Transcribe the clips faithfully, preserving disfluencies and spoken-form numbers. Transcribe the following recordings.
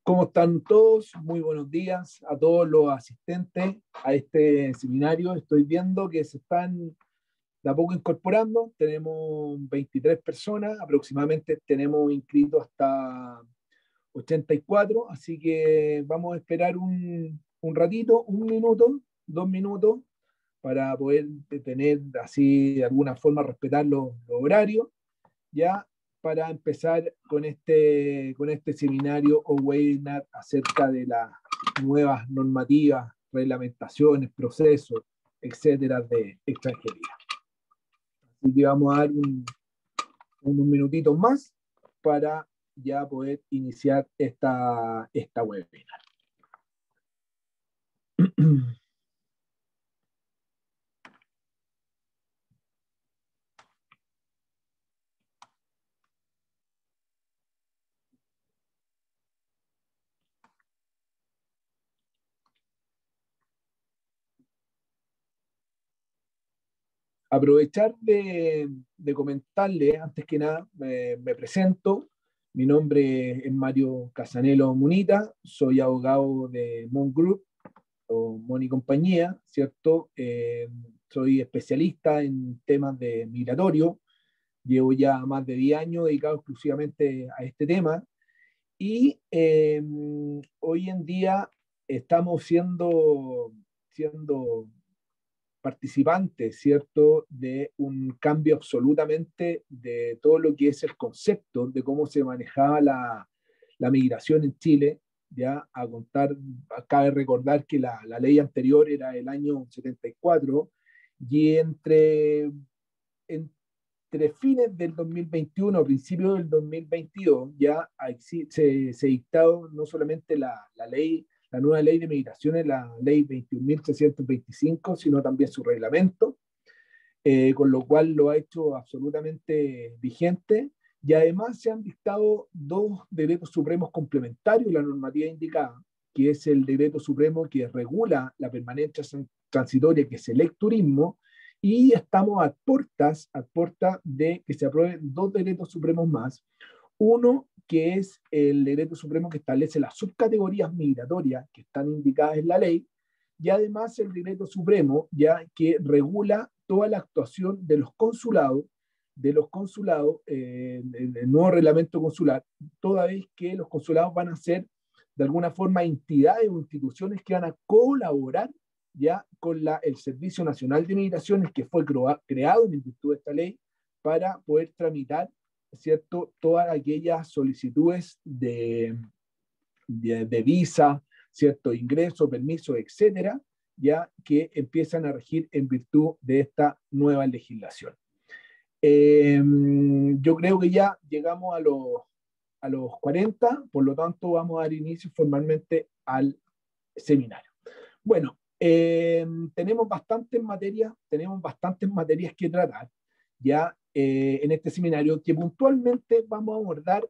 ¿Cómo están todos? Muy buenos días a todos los asistentes a este seminario. Estoy viendo que se están de a poco incorporando. Tenemos veintitrés personas, aproximadamente tenemos inscritos hasta ochenta y cuatro, así que vamos a esperar un, un ratito, un minuto, dos minutos, para poder tener así de alguna forma respetar los, los horarios, ya para empezar con este, con este seminario o webinar acerca de las nuevas normativas, reglamentaciones, procesos, etcétera, de extranjería. Así que vamos a dar un, unos minutitos más para ya poder iniciar esta, esta webinar. Aprovechar de, de comentarle, antes que nada, me, me presento. Mi nombre es Mario Casanelo Munita, soy abogado de Mon Group o Mon y Compañía, ¿cierto? Eh, soy especialista en temas de migratorio, llevo ya más de diez años dedicado exclusivamente a este tema y eh, hoy en día estamos siendo, siendo participantes, ¿cierto?, de un cambio absolutamente de todo lo que es el concepto de cómo se manejaba la, la migración en Chile. Ya a contar, cabe recordar que la, la ley anterior era el año setenta y cuatro y entre, entre fines del dos mil veintiuno, principios del dos mil veintidós, ya se, se dictó no solamente la, la ley, la nueva ley de migraciones, la ley veintiún mil trescientos veinticinco, sino también su reglamento, eh, con lo cual lo ha hecho absolutamente vigente. Y además se han dictado dos decretos supremos complementarios a la normativa indicada, que es el decreto supremo que regula la permanencia transitoria, que es el ecturismo, y estamos a puertas, a puertas de que se aprueben dos decretos supremos más. Uno, que es el decreto supremo que establece las subcategorías migratorias que están indicadas en la ley, y además el decreto supremo ya que regula toda la actuación de los consulados, de los consulados, eh, el nuevo reglamento consular, toda vez que los consulados van a ser de alguna forma entidades o instituciones que van a colaborar ya con la, el Servicio Nacional de Migraciones, que fue creado en virtud de esta ley para poder tramitar, ¿cierto?, todas aquellas solicitudes de, de, de visa, ¿cierto?, ingreso, permiso, etcétera, ya que empiezan a regir en virtud de esta nueva legislación. Eh, yo creo que ya llegamos a los, a los cuarenta, por lo tanto vamos a dar inicio formalmente al seminario. Bueno, eh, tenemos bastantes materias, tenemos bastantes materias que tratar ya eh, en este seminario, que puntualmente vamos a abordar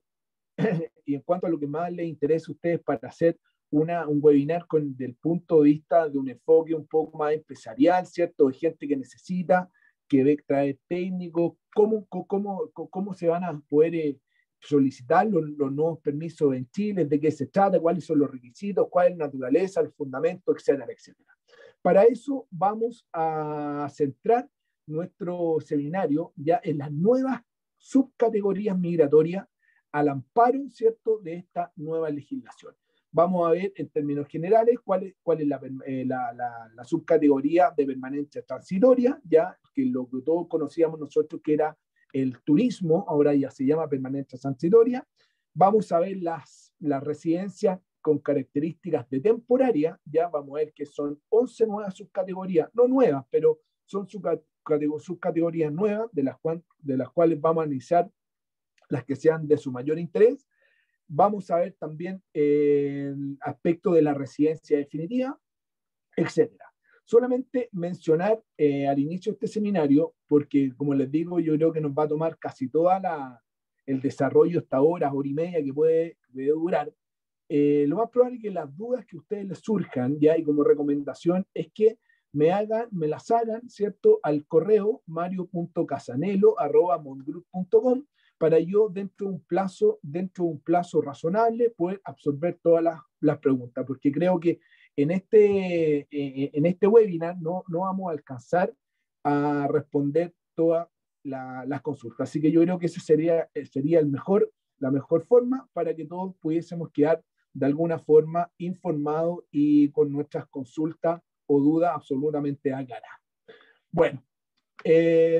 y en cuanto a lo que más les interesa a ustedes para hacer una, un webinar con el punto de vista de un enfoque un poco más empresarial, ¿cierto? De gente que necesita, que ve traer técnicos, cómo, cómo, cómo se van a poder eh, solicitar los, los nuevos permisos en Chile, de qué se trata, cuáles son los requisitos, cuál es la naturaleza, el fundamento, etcétera, etcétera. Para eso vamos a centrar nuestro seminario ya en las nuevas subcategorías migratorias al amparo, ¿cierto?, de esta nueva legislación. Vamos a ver en términos generales cuál es, cuál es la, eh, la, la, la subcategoría de permanencia transitoria, ya que lo que todos conocíamos nosotros que era el turismo, ahora ya se llama permanencia transitoria. Vamos a ver las, las residencias con características de temporaria, ya vamos a ver que son once nuevas subcategorías, no nuevas, pero son subcategorías nuevas, de las, cual, de las cuales vamos a analizar las que sean de su mayor interés. Vamos a ver también eh, el aspecto de la residencia definitiva, etcétera. Solamente mencionar eh, al inicio de este seminario, porque como les digo, yo creo que nos va a tomar casi toda la, el desarrollo, hasta horas, hora y media que puede, puede durar. Eh, lo más probable es que las dudas que a ustedes les surjan, ya y como recomendación, es que me hagan, me las hagan, ¿cierto?, al correo mario punto casanelo arroba mondgroup punto com, para yo dentro de un plazo, dentro de un plazo razonable poder absorber todas las, las preguntas, porque creo que en este, eh, en este webinar no, no vamos a alcanzar a responder todas la, las consultas. Así que yo creo que esa sería, sería el mejor, la mejor forma para que todos pudiésemos quedar de alguna forma informados y con nuestras consultas o dudas absolutamente aclaradas. Bueno, eh,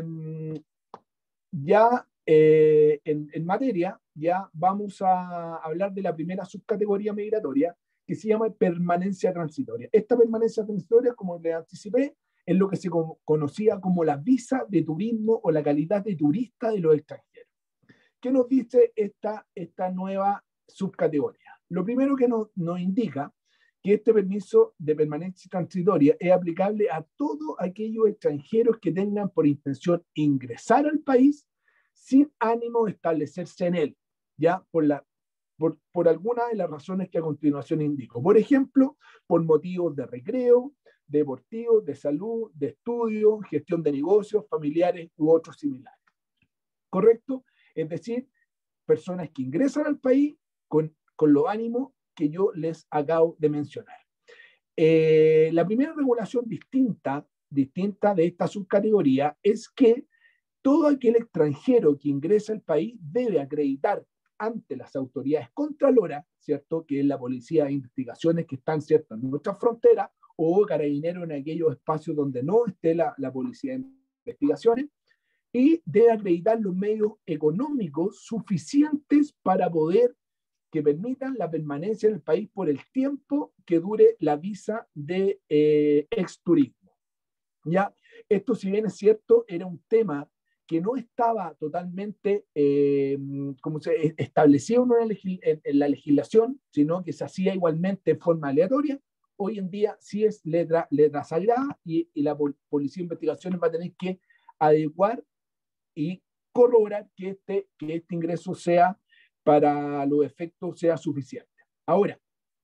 ya eh, en, en materia, ya vamos a hablar de la primera subcategoría migratoria, que se llama permanencia transitoria. Esta permanencia transitoria, como les anticipé, es lo que se conocía como la visa de turismo o la calidad de turista de los extranjeros. ¿Qué nos dice esta, esta nueva subcategoría? Lo primero que nos, nos indica que este permiso de permanencia transitoria es aplicable a todos aquellos extranjeros que tengan por intención ingresar al país sin ánimo de establecerse en él, ya por, la, por, por alguna de las razones que a continuación indico. Por ejemplo, por motivos de recreo, deportivos, de salud, de estudio, gestión de negocios, familiares u otros similares. ¿Correcto? Es decir, personas que ingresan al país con, con los ánimos que yo les acabo de mencionar. Eh, la primera regulación distinta, distinta de esta subcategoría es que todo aquel extranjero que ingresa al país debe acreditar ante las autoridades contraloras, ¿cierto?, que es la policía de investigaciones que están, ¿cierto?, en nuestras fronteras, o carabineros en aquellos espacios donde no esté la, la policía de investigaciones, y debe acreditar los medios económicos suficientes para poder que permitan la permanencia en el país por el tiempo que dure la visa de eh, exturismo. ¿Ya? Esto, si bien es cierto, era un tema que no estaba totalmente eh, como se, establecido en, una legis, en, en la legislación, sino que se hacía igualmente en forma aleatoria. Hoy en día sí es letra, letra sagrada y, y la Policía de Investigaciones va a tener que adecuar y corroborar que este, que este ingreso sea, para los efectos, sea suficiente. Ahora,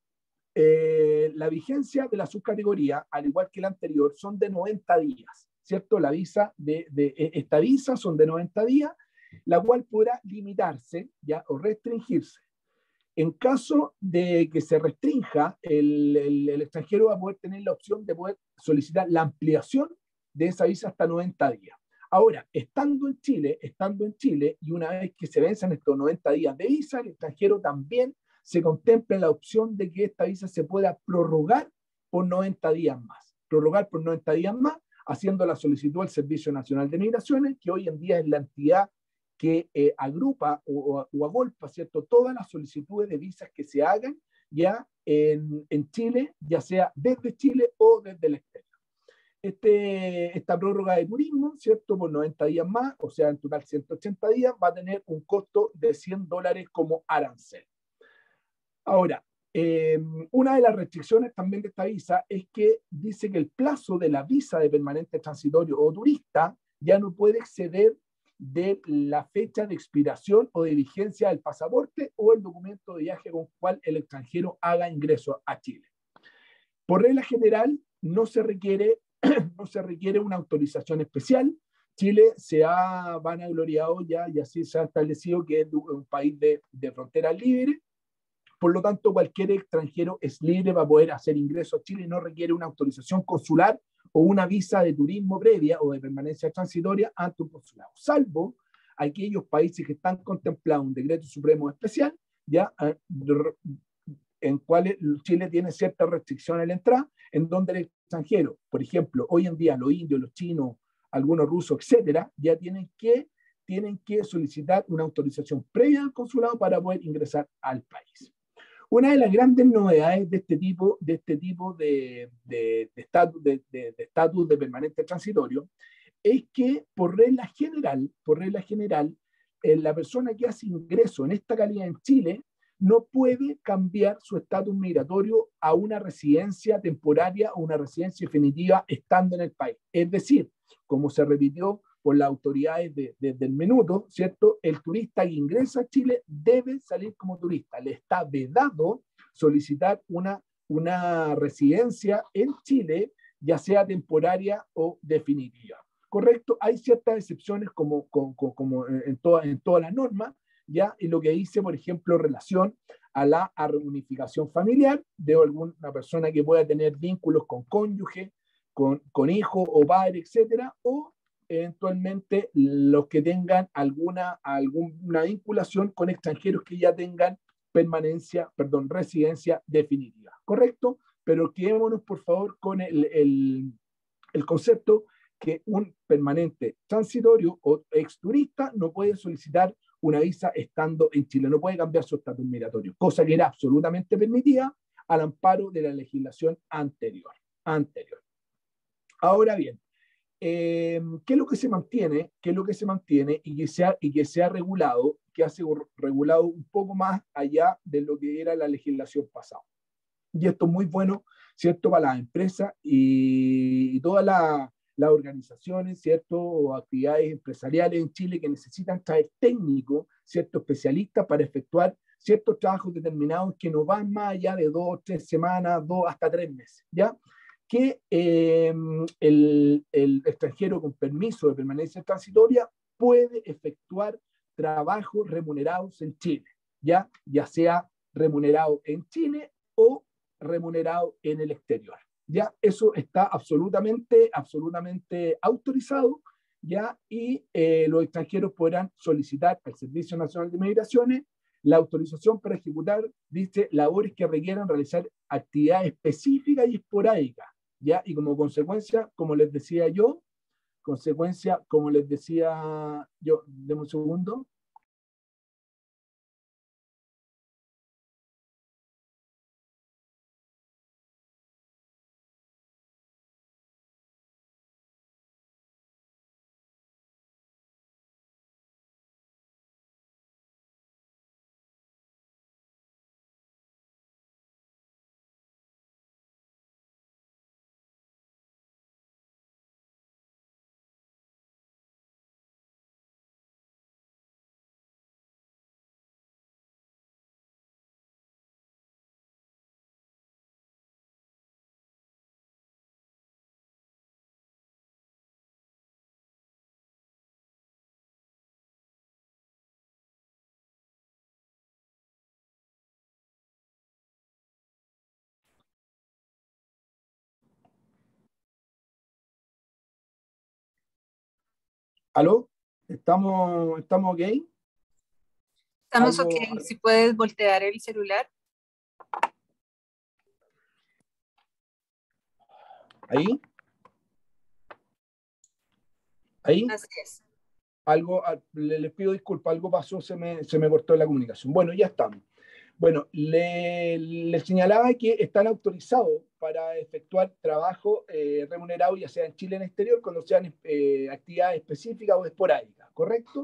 eh, la vigencia de la subcategoría, al igual que la anterior, son de noventa días, ¿cierto? La visa de, de esta visa son de noventa días, la cual podrá limitarse, ya, o restringirse. En caso de que se restrinja, el, el, el extranjero va a poder tener la opción de poder solicitar la ampliación de esa visa hasta noventa días. Ahora, estando en Chile, estando en Chile, y una vez que se vencen estos noventa días de visa, el extranjero también se contempla la opción de que esta visa se pueda prorrogar por noventa días más. Prorrogar por noventa días más, haciendo la solicitud al Servicio Nacional de Migraciones, que hoy en día es la entidad que eh, agrupa o, o, o agolpa, ¿cierto?, todas las solicitudes de visas que se hagan ya en, en Chile, ya sea desde Chile o desde el exterior. Este, esta prórroga de turismo, ¿cierto?, por noventa días más, o sea, en total ciento ochenta días, va a tener un costo de cien dólares como arancel. Ahora, eh, una de las restricciones también de esta visa es que dice que el plazo de la visa de permanente transitorio o turista ya no puede exceder de la fecha de expiración o de vigencia del pasaporte o el documento de viaje con el cual el extranjero haga ingreso a Chile. Por regla general, no se requiere, no se requiere una autorización especial. Chile se ha vanagloriado ya y así se ha establecido que es un país de, de fronteras libres. Por lo tanto, cualquier extranjero es libre para poder hacer ingreso a Chile y no requiere una autorización consular o una visa de turismo previa o de permanencia transitoria ante un consulado, salvo aquellos países que están contemplados en un decreto supremo especial, ya en cuales Chile tiene ciertas restricciones a la entrada, en donde el extranjero, por ejemplo, hoy en día los indios, los chinos, algunos rusos, etcétera, ya tienen que, tienen que solicitar una autorización previa al consulado para poder ingresar al país. Una de las grandes novedades de este tipo de, este tipo de, de, de estatus de, de, de, estatus de permanente transitorio es que por regla general, por regla general, eh, la persona que hace ingreso en esta calidad en Chile no puede cambiar su estatus migratorio a una residencia temporaria o una residencia definitiva estando en el país. Es decir, como se repitió por las autoridades de, de, del minuto, ¿cierto? El turista que ingresa a Chile debe salir como turista. Le está vedado solicitar una, una residencia en Chile, ya sea temporaria o definitiva. ¿correcto? Hay ciertas excepciones como, como, como en, toda, en todas las normas, ¿ya? Y lo que dice, por ejemplo, relación a la a reunificación familiar de alguna persona que pueda tener vínculos con cónyuge, con, con hijo o padre, etcétera, o eventualmente los que tengan alguna, alguna vinculación con extranjeros que ya tengan permanencia, perdón, residencia definitiva, ¿correcto? Pero quedémonos, por favor, con el, el, el concepto que un permanente transitorio o exturista no puede solicitar una visa estando en Chile, no puede cambiar su estatus migratorio, cosa que era absolutamente permitida al amparo de la legislación anterior. anterior. Ahora bien, eh, ¿qué es lo que se mantiene? ¿Qué es lo que se mantiene y que se ha, y que se ha regulado, que ha sido regulado un poco más allá de lo que era la legislación pasada? Y esto es muy bueno, ¿cierto?, para las empresas y, y todas las las organizaciones, ¿cierto?, o actividades empresariales en Chile que necesitan traer técnicos, ¿cierto?, especialistas para efectuar ciertos trabajos determinados que no van más allá de dos, tres semanas, dos hasta tres meses, ¿ya? Que eh, el, el extranjero con permiso de permanencia transitoria puede efectuar trabajos remunerados en Chile, ¿ya? Ya sea remunerado en Chile o remunerado en el exterior. Ya eso está absolutamente, absolutamente autorizado, ya, y eh, los extranjeros podrán solicitar al Servicio Nacional de Migraciones la autorización para ejecutar, dice, labores que requieran realizar actividades específicas y esporádicas, ya, y como consecuencia, como les decía yo, consecuencia, como les decía yo, deme un segundo. ¿Aló? ¿Estamos, estamos ok? Estamos ok, Algo si puedes voltear el celular. ahí, ahí. Así es. Algo, les pido disculpas, algo pasó, se me, se me cortó la comunicación. Bueno, ya estamos. Bueno, le, le señalaba que están autorizados para efectuar trabajo eh, remunerado, ya sea en Chile o en exterior, cuando sean eh, actividades específicas o esporádicas, ¿correcto?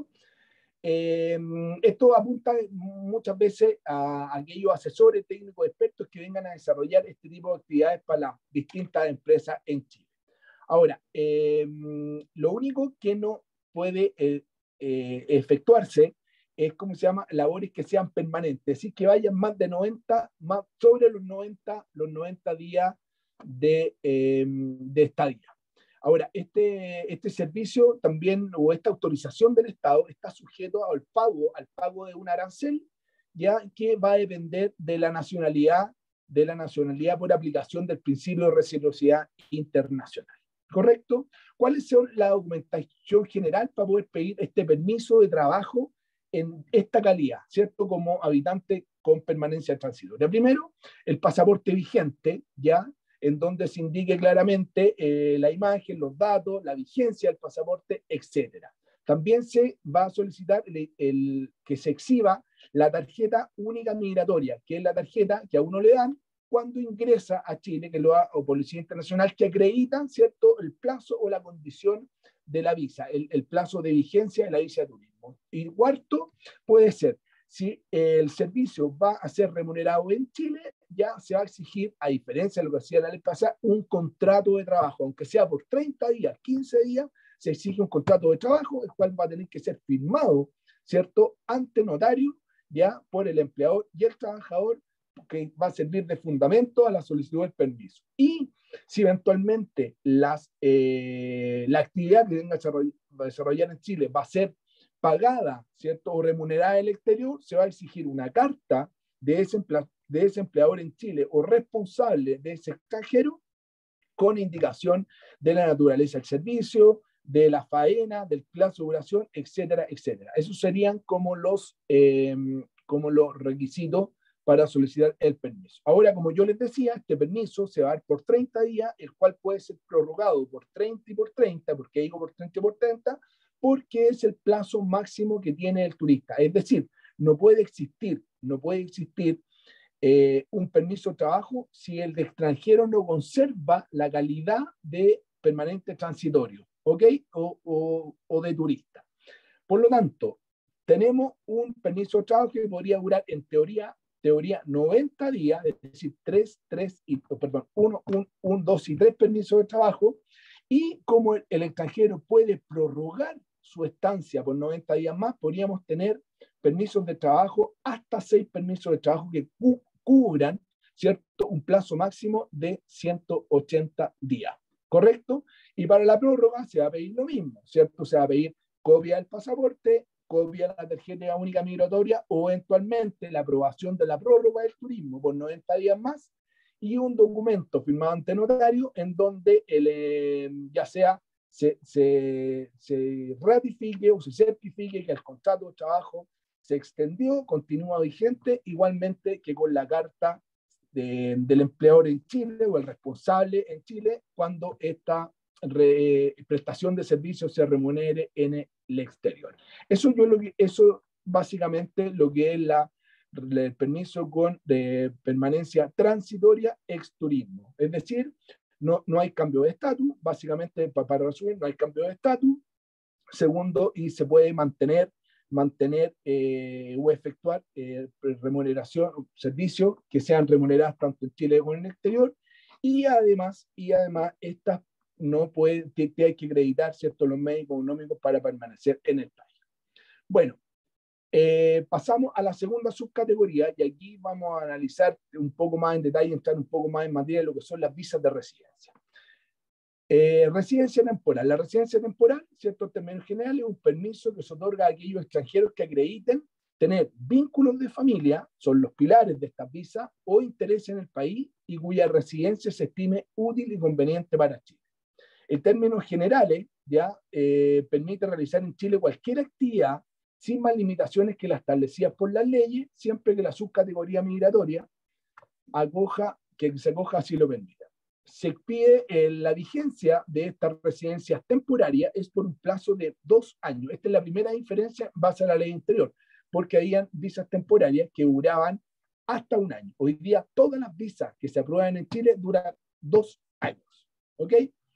Eh, esto apunta muchas veces a, a aquellos asesores, técnicos, expertos que vengan a desarrollar este tipo de actividades para las distintas empresas en Chile. Ahora, eh, lo único que no puede eh, eh, efectuarse es, ¿cómo se llama?, labores que sean permanentes, es decir, que vayan más de noventa, más sobre los noventa, los noventa días de, eh, de estadía. Ahora, este, este servicio también, o esta autorización del Estado, está sujeto al pago, al pago de un arancel, ya que va a depender de la nacionalidad, de la nacionalidad por aplicación del principio de reciprocidad internacional. ¿Correcto? ¿Cuál es la documentación general para poder pedir este permiso de trabajo en esta calidad, ¿cierto? Como habitante con permanencia transitoria. Primero, el pasaporte vigente, ¿ya? En donde se indique claramente eh, la imagen, los datos, la vigencia del pasaporte, etcétera. También se va a solicitar el, el, que se exhiba la tarjeta única migratoria, que es la tarjeta que a uno le dan cuando ingresa a Chile, que lo ha, o Policía Internacional, que acreditan, ¿cierto?, el plazo o la condición de la visa, el, el plazo de vigencia de la visa de turismo. Y cuarto, puede ser, si el servicio va a ser remunerado en Chile, ya se va a exigir, a diferencia de lo que hacía la ley pasada, un contrato de trabajo, aunque sea por treinta días, quince días, se exige un contrato de trabajo, el cual va a tener que ser firmado, ¿cierto?, ante notario, ya por el empleador y el trabajador, que va a servir de fundamento a la solicitud del permiso. Y si eventualmente las, eh, la actividad que tenga que desarrollar en Chile va a ser pagada, ¿cierto? O remunerada en el exterior, se va a exigir una carta de ese, de ese empleador en Chile o responsable de ese extranjero con indicación de la naturaleza del servicio, de la faena, del plazo de duración, etcétera, etcétera. Esos serían como los, eh, como los requisitos para solicitar el permiso. Ahora, como yo les decía, este permiso se va a dar por treinta días, el cual puede ser prorrogado por treinta y por treinta, ¿por qué digo por treinta y por treinta? Porque es el plazo máximo que tiene el turista. Es decir, no puede existir, no puede existir eh, un permiso de trabajo si el de extranjero no conserva la calidad de permanente transitorio, ¿ok? O, o, o de turista. Por lo tanto, tenemos un permiso de trabajo que podría durar en teoría teoría noventa días, es decir, tres, tres y, perdón, uno, un, un, dos y tres permisos de trabajo, y como el, el extranjero puede prorrogar su estancia por noventa días más, podríamos tener permisos de trabajo, hasta seis permisos de trabajo que cu cubran, ¿cierto?, un plazo máximo de ciento ochenta días, ¿correcto? Y para la prórroga se va a pedir lo mismo, ¿cierto? Se va a pedir copia del pasaporte, copia de la tarjeta única migratoria o eventualmente la aprobación de la prórroga del turismo por noventa días más y un documento firmado ante notario en donde el, eh, ya sea se, se, se ratifique o se certifique que el contrato de trabajo se extendió, continúa vigente, igualmente que con la carta de, del empleador en Chile o el responsable en Chile cuando esta Re, prestación de servicios se remunere en el exterior. Eso, yo lo que, eso básicamente lo que es la, el permiso con, de permanencia transitoria ex turismo. Es decir, no, no hay cambio de estatus, básicamente para, para resumir, no hay cambio de estatus. Segundo, y se puede mantener, mantener eh, o efectuar eh, remuneración, servicios que sean remuneradas tanto en Chile como en el exterior. Y además, y además estas no puede, te, te hay que acreditar, ¿cierto?, los medios económicos para permanecer en el país. Bueno, eh, pasamos a la segunda subcategoría y aquí vamos a analizar un poco más en detalle, entrar un poco más en materia de lo que son las visas de residencia. Eh, residencia temporal. La residencia temporal, ¿cierto?, en términos generales, es un permiso que se otorga a aquellos extranjeros que acrediten tener vínculos de familia, son los pilares de estas visas, o interés en el país y cuya residencia se estime útil y conveniente para Chile. En términos generales, ya eh, permite realizar en Chile cualquier actividad sin más limitaciones que las establecidas por las leyes, siempre que la subcategoría migratoria acoja, que se acoja así lo permita. Se pide eh, la vigencia de estas residencias temporarias es por un plazo de dos años. Esta es la primera diferencia en base a la ley anterior, porque habían visas temporarias que duraban hasta un año. Hoy día todas las visas que se aprueban en Chile duran dos años. ¿Ok?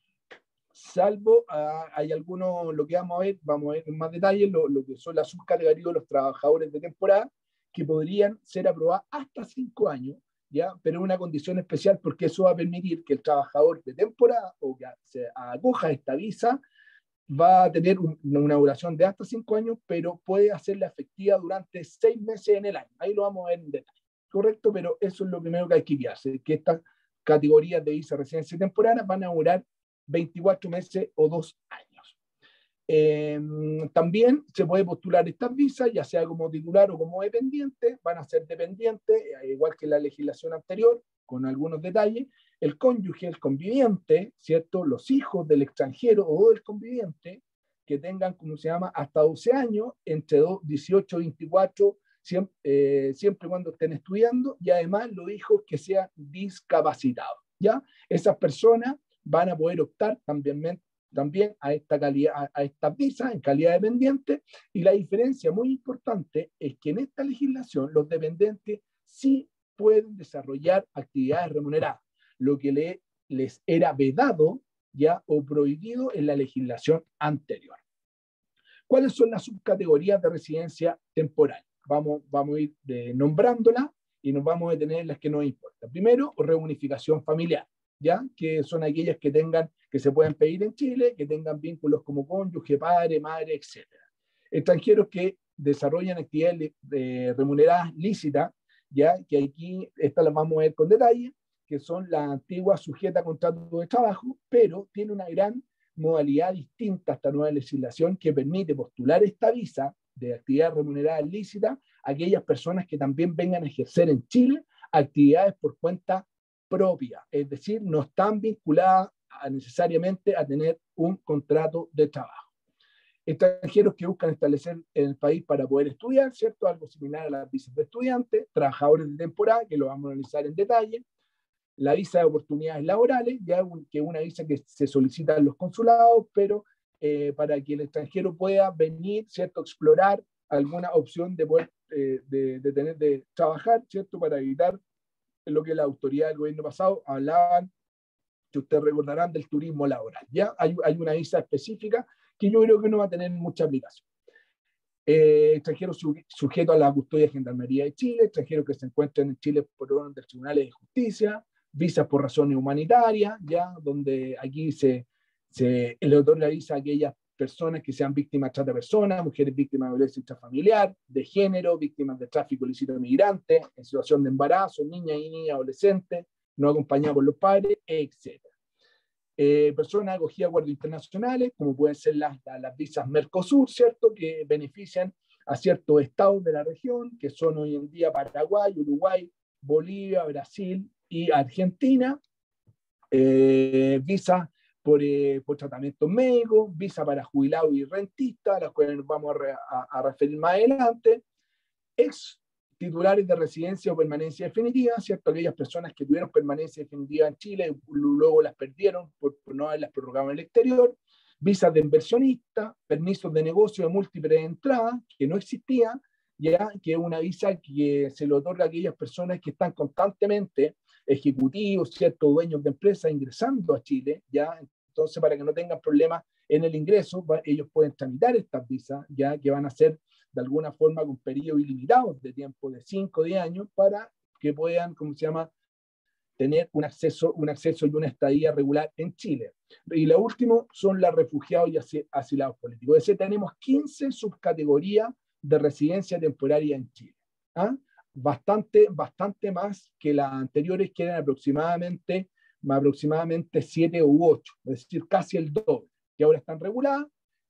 Salvo, uh, hay algunos, lo que vamos a ver, vamos a ver en más detalle, lo, lo que son las subcategorías de los trabajadores de temporada, que podrían ser aprobadas hasta cinco años, ¿ya? Pero en una condición especial, porque eso va a permitir que el trabajador de temporada, o que se acoja a esta visa, va a tener un, una duración de hasta cinco años, pero puede hacerla efectiva durante seis meses en el año. Ahí lo vamos a ver en detalle, ¿correcto? Pero eso es lo primero que hay que guiarse, que estas categorías de visa residencia temporal van a durar veinticuatro meses o dos años. Eh, también se puede postular estas visas, ya sea como titular o como dependiente, van a ser dependientes, igual que la legislación anterior, con algunos detalles, el cónyuge, el conviviente, ¿cierto?, los hijos del extranjero o del conviviente, que tengan, como se llama, hasta doce años, entre dieciocho y veinticuatro, siempre, eh, siempre y cuando estén estudiando, y además los hijos que sean discapacitados, ¿ya? Esas personas van a poder optar también, también a esta calidad, a, a estas visas en calidad dependiente, y la diferencia muy importante es que en esta legislación los dependientes sí pueden desarrollar actividades remuneradas, lo que le, les era vedado ya o prohibido en la legislación anterior. ¿Cuáles son las subcategorías de residencia temporal? Vamos, vamos a ir de, nombrándolas y nos vamos a detener en las que nos importan. Primero, reunificación familiar, ¿ya? Que son aquellas que tengan, que se pueden pedir en Chile, que tengan vínculos como cónyuge, padre, madre, etcétera. Extranjeros que desarrollan actividades de, remuneradas lícitas, ¿ya? Que aquí, estas las vamos a ver con detalle, que son las antiguas sujetas a contrato de trabajo, pero tiene una gran modalidad distinta a esta nueva legislación que permite postular esta visa de actividad remunerada ilícita a aquellas personas que también vengan a ejercer en Chile actividades por cuenta propia, es decir, no están vinculadas a, necesariamente a tener un contrato de trabajo. Extranjeros que buscan establecer en el país para poder estudiar, ¿cierto? Algo similar a las visas de estudiantes, trabajadores de temporada, que lo vamos a analizar en detalle, la visa de oportunidades laborales, ya un, que es una visa que se solicita en los consulados, pero eh, para que el extranjero pueda venir, ¿cierto? Explorar alguna opción de poder eh, de, de tener de trabajar, ¿cierto? Para evitar lo que la autoridad del gobierno pasado hablaban, que ustedes recordarán, del turismo laboral. Ya hay, hay una visa específica que yo creo que no va a tener mucha aplicación. Eh, extranjeros su, sujetos a la custodia de Gendarmería de Chile, extranjeros que se encuentren en Chile por orden de tribunales de justicia, visas por razones humanitarias, ya donde aquí se, se le otorga visa a aquellas personas que sean víctimas de trata de personas, mujeres víctimas de violencia intrafamiliar, de género, víctimas de tráfico ilícito de migrantes, en situación de embarazo, niñas y niñas adolescentes, no acompañadas por los padres, etcétera. Eh, personas acogidas a acuerdos internacionales, como pueden ser las, las visas Mercosur, ¿cierto?, que benefician a ciertos estados de la región, que son hoy en día Paraguay, Uruguay, Bolivia, Brasil y Argentina. Eh, visas por, eh, por tratamientos médicos, visa para jubilados y rentistas, a las cuales nos vamos a, re, a, a referir más adelante. Ex titulares de residencia o permanencia definitiva, ¿cierto? Aquellas personas que tuvieron permanencia definitiva en Chile, luego las perdieron por, por no haberlas prorrogado en el exterior, visas de inversionista, permisos de negocio de múltiples entradas, que no existía, ya que es una visa que se le otorga a aquellas personas que están constantemente, ejecutivos, ¿cierto? Dueños de empresas ingresando a Chile, ya, entonces para que no tengan problemas en el ingreso, ellos pueden tramitar estas visas, ya que van a ser de alguna forma con periodos ilimitados de tiempo de cinco o diez años para que puedan, ¿cómo se llama?, tener un acceso, un acceso y una estadía regular en Chile. Y lo último son los refugiados y asilados políticos. Es decir, tenemos quince subcategorías de residencia temporaria en Chile. ¿Ah? Bastante, bastante más que las anteriores, que eran aproximadamente, aproximadamente siete u ocho, es decir, casi el doble, que ahora están reguladas,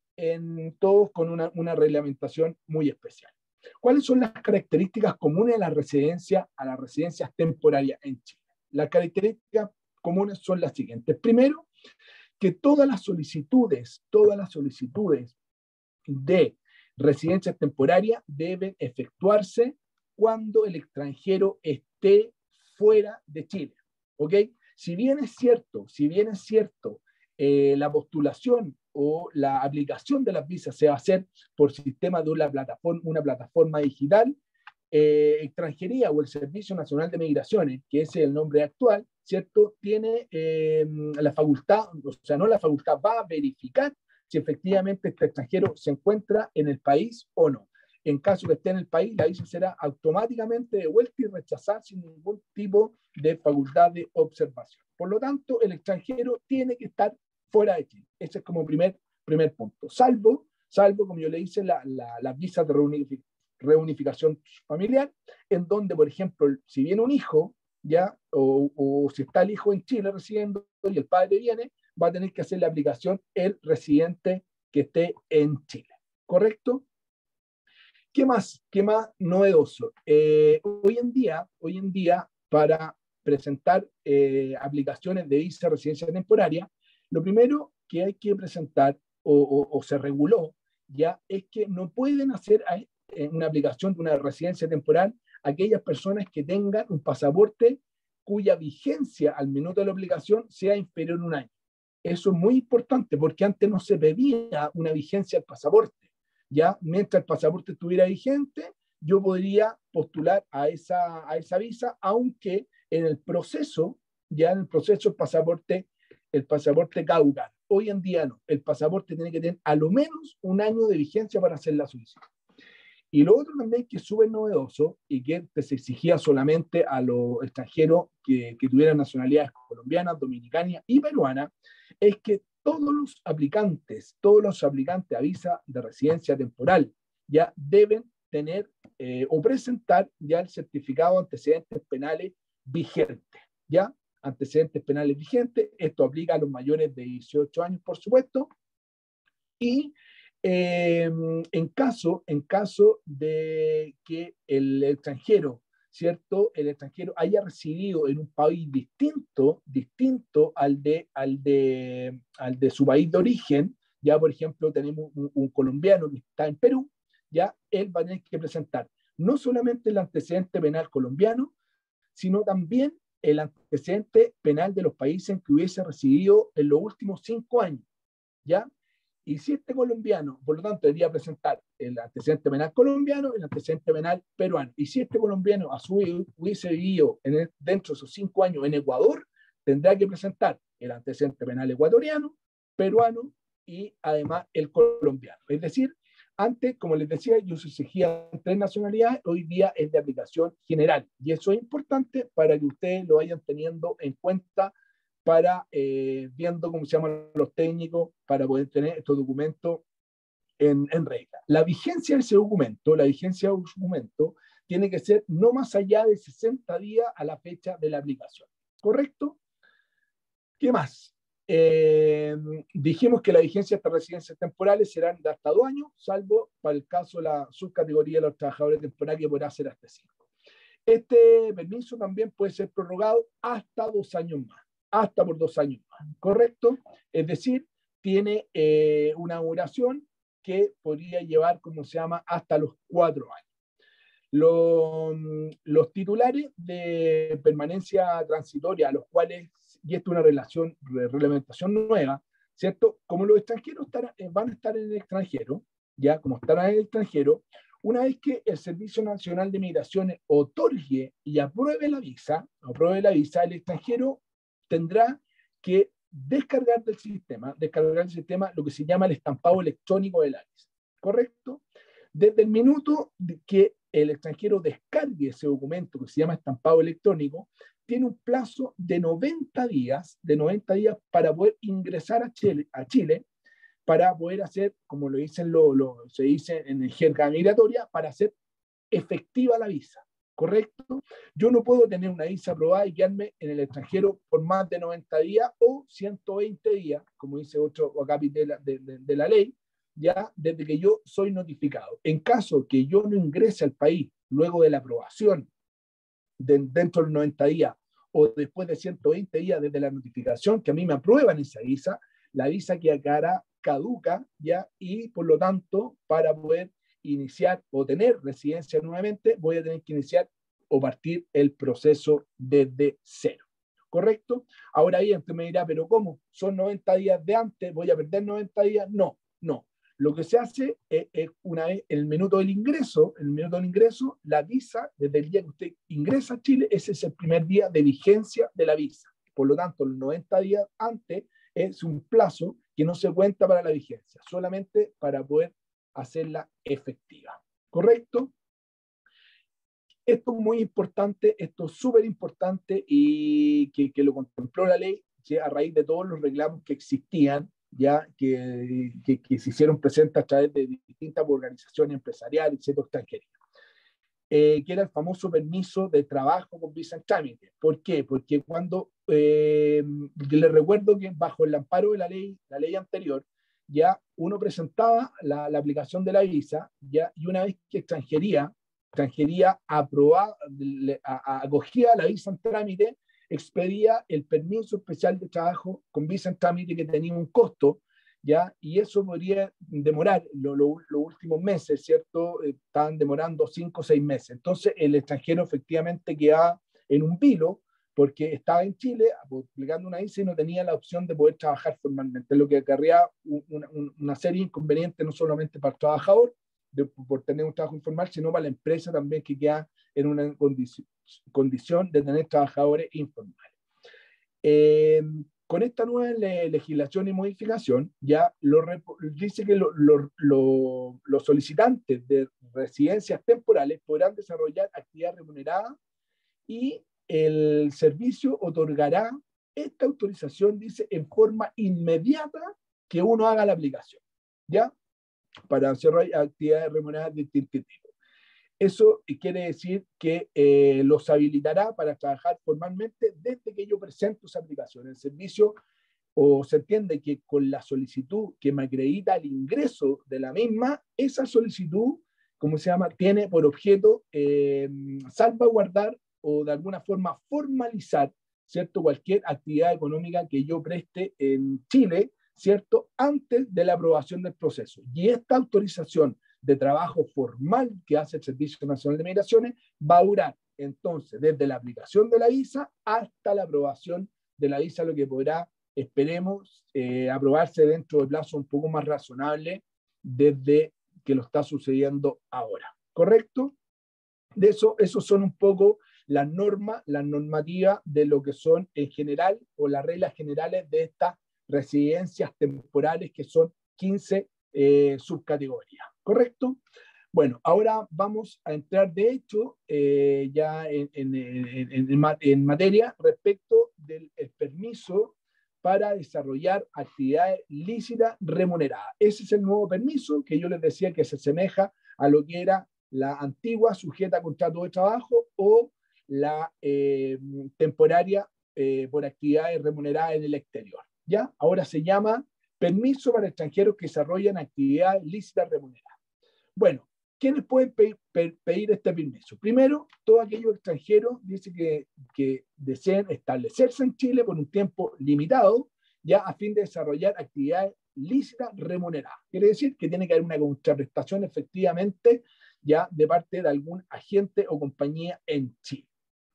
en todos con una, una reglamentación muy especial. ¿Cuáles son las características comunes de la residencia a las residencias temporarias en Chile? Las características comunes son las siguientes. Primero, que todas las solicitudes, todas las solicitudes de residencias temporarias deben efectuarse cuando el extranjero esté fuera de Chile. ¿Ok? Si bien es cierto, si bien es cierto, eh, la postulación o la aplicación de las visas se va a hacer por sistema de una plataforma, una plataforma digital, eh, Extranjería o el Servicio Nacional de Migraciones, que ese es el nombre actual, ¿cierto?, tiene eh, la facultad, o sea, no la facultad, va a verificar si efectivamente este extranjero se encuentra en el país o no. En caso que esté en el país, la visa será automáticamente devuelta y rechazada sin ningún tipo de facultad de observación. Por lo tanto, el extranjero tiene que estar fuera de Chile. Ese es como primer, primer punto. Salvo, salvo, como yo le hice, las la, la visas de reunific reunificación familiar, en donde, por ejemplo, si viene un hijo, ya, o, o si está el hijo en Chile residiendo y el padre viene, va a tener que hacer la aplicación el residente que esté en Chile. ¿Correcto? ¿Qué más? ¿Qué más novedoso? Eh, hoy en día, hoy en día, para presentar eh, aplicaciones de visa de residencia temporaria, lo primero que hay que presentar, o, o, o se reguló, ya, es que no pueden hacer una aplicación de una residencia temporal aquellas personas que tengan un pasaporte cuya vigencia al minuto de la aplicación sea inferior a un año. Eso es muy importante porque antes no se pedía una vigencia del pasaporte. Ya, mientras el pasaporte estuviera vigente, yo podría postular a esa, a esa visa, aunque en el proceso, ya en el proceso el pasaporte, el pasaporte caducara. Hoy en día no, el pasaporte tiene que tener a lo menos un año de vigencia para hacer la solicitud. Y lo otro también que es súper novedoso y que se exigía solamente a los extranjeros que, que tuvieran nacionalidades colombianas, dominicanas y peruanas, es que todos los aplicantes, todos los aplicantes a visa de residencia temporal ya deben tener eh, o presentar ya el certificado de antecedentes penales vigente, ¿ya? antecedentes penales vigentes. Esto aplica a los mayores de dieciocho años, por supuesto. Y eh, en, caso, en caso de que el extranjero, ¿cierto? El extranjero haya residido en un país distinto, distinto al de, al de, al de su país de origen. Ya, por ejemplo, tenemos un, un colombiano que está en Perú, ya él va a tener que presentar no solamente el antecedente penal colombiano, sino también el antecedente penal de los países en que hubiese residido en los últimos cinco años, ¿ya? Y si este colombiano, por lo tanto, debería presentar el antecedente penal colombiano, el antecedente penal peruano. Y si este colombiano a su vez hubiese vivido en el, dentro de esos cinco años en Ecuador, tendrá que presentar el antecedente penal ecuatoriano, peruano y además el colombiano. Es decir, antes, como les decía, yo se exigía tres nacionalidades, hoy día es de aplicación general. Y eso es importante para que ustedes lo vayan teniendo en cuenta para eh, viendo cómo se llaman los técnicos para poder tener estos documentos en, en regla. La vigencia de ese documento, la vigencia de un documento tiene que ser no más allá de sesenta días a la fecha de la aplicación. ¿Correcto? ¿Qué más? Eh, dijimos que la vigencia de estas residencias temporales serán de hasta dos años, salvo para el caso de la subcategoría de los trabajadores temporales, que podrá ser hasta cinco. Este permiso también puede ser prorrogado hasta dos años más. Hasta por dos años más, ¿correcto? Es decir, tiene eh, una duración que podría llevar, como se llama, hasta los cuatro años. Los, los titulares de permanencia transitoria, a los cuales, y esto es una relación, reglamentación nueva, ¿cierto? Como los extranjeros estarán, van a estar en el extranjero, ya como estarán en el extranjero, una vez que el Servicio Nacional de Migraciones otorgue y apruebe la visa, apruebe la visa, el extranjero tendrá que descargar del sistema, descargar del sistema lo que se llama el estampado electrónico de la visa, ¿correcto? Desde el minuto que el extranjero descargue ese documento que se llama estampado electrónico, tiene un plazo de noventa días, de noventa días para poder ingresar a Chile, a Chile para poder hacer, como lo dicen lo, lo, se dice en el jerga migratoria, para hacer efectiva la visa. ¿Correcto? Yo no puedo tener una visa aprobada y quedarme en el extranjero por más de noventa días o ciento veinte días, como dice otro acápite de la, de, de, de la ley, ya desde que yo soy notificado. En caso que yo no ingrese al país luego de la aprobación de, dentro de los noventa días o después de ciento veinte días desde la notificación que a mí me aprueban esa visa, la visa quedará caduca, ya, y por lo tanto, para poder iniciar o tener residencia nuevamente, voy a tener que iniciar o partir el proceso desde cero. ¿Correcto? Ahora bien, usted me dirá, ¿pero cómo? ¿Son noventa días de antes? ¿Voy a perder noventa días? No, no. Lo que se hace es, es una vez, el minuto del ingreso, el minuto del ingreso, la visa, desde el día que usted ingresa a Chile, ese es el primer día de vigencia de la visa. Por lo tanto, los noventa días antes es un plazo que no se cuenta para la vigencia, solamente para poder hacerla efectiva. ¿Correcto? Esto es muy importante, esto es súper importante y que, que lo contempló la ley, que a raíz de todos los reclamos que existían, ya que, que, que se hicieron presentes a través de distintas organizaciones empresariales, etcétera, extranjeras. Eh, que era el famoso permiso de trabajo con visa en trámite. ¿Por qué? Porque cuando, eh, les recuerdo que bajo el amparo de la ley, la ley anterior, ya uno presentaba la, la aplicación de la visa, ya, y una vez que extranjería, extranjería aprobaba, le, a, a, acogía la visa en trámite, expedía el permiso especial de trabajo con visa en trámite que tenía un costo, ¿ya? Y eso podría demorar los lo, lo últimos meses, ¿cierto? Estaban demorando cinco o seis meses. Entonces, el extranjero efectivamente quedaba en un vilo porque estaba en Chile aplicando una visa y no tenía la opción de poder trabajar formalmente, lo que acarreaba una, una serie de inconvenientes no solamente para el trabajador, de, por tener un trabajo informal, sino para la empresa también que queda en una condición, condición de tener trabajadores informales. Eh, con esta nueva le, legislación y modificación, ya lo, dice que lo, lo, lo, los solicitantes de residencias temporales podrán desarrollar actividad remunerada y el servicio otorgará esta autorización, dice, en forma inmediata que uno haga la aplicación, ¿ya? Para hacer actividades remuneradas de distinto tipo. Eso quiere decir que eh, los habilitará para trabajar formalmente desde que yo presento esa aplicación. El servicio, o se entiende que con la solicitud que me acredita el ingreso de la misma, esa solicitud, ¿cómo se llama?, tiene por objeto eh, salvaguardar o de alguna forma formalizar, ¿cierto?, cualquier actividad económica que yo preste en Chile, ¿cierto?, antes de la aprobación del proceso. Y esta autorización de trabajo formal que hace el Servicio Nacional de Migraciones va a durar entonces desde la aplicación de la visa hasta la aprobación de la visa, lo que podrá, esperemos, eh, aprobarse dentro de plazo un poco más razonable desde que lo está sucediendo ahora. ¿Correcto? De eso, esos son un poco las normas, las normativas de lo que son en general o las reglas generales de estas residencias temporales, que son quince eh, subcategorías. ¿Correcto? Bueno, ahora vamos a entrar de hecho eh, ya en, en, en, en, en materia respecto del permiso para desarrollar actividades lícitas remuneradas. Ese es el nuevo permiso que yo les decía que se asemeja a lo que era la antigua sujeta a contrato de trabajo o la eh, temporaria eh, por actividades remuneradas en el exterior. ¿Ya? Ahora se llama permiso para extranjeros que desarrollan actividades lícitas remuneradas. Bueno, ¿quiénes pueden pedir, pedir este permiso? Primero, todos aquellos extranjeros dice que, que deseen establecerse en Chile por un tiempo limitado, ya a fin de desarrollar actividades lícitas remuneradas. Quiere decir que tiene que haber una contraprestación efectivamente ya de parte de algún agente o compañía en Chile.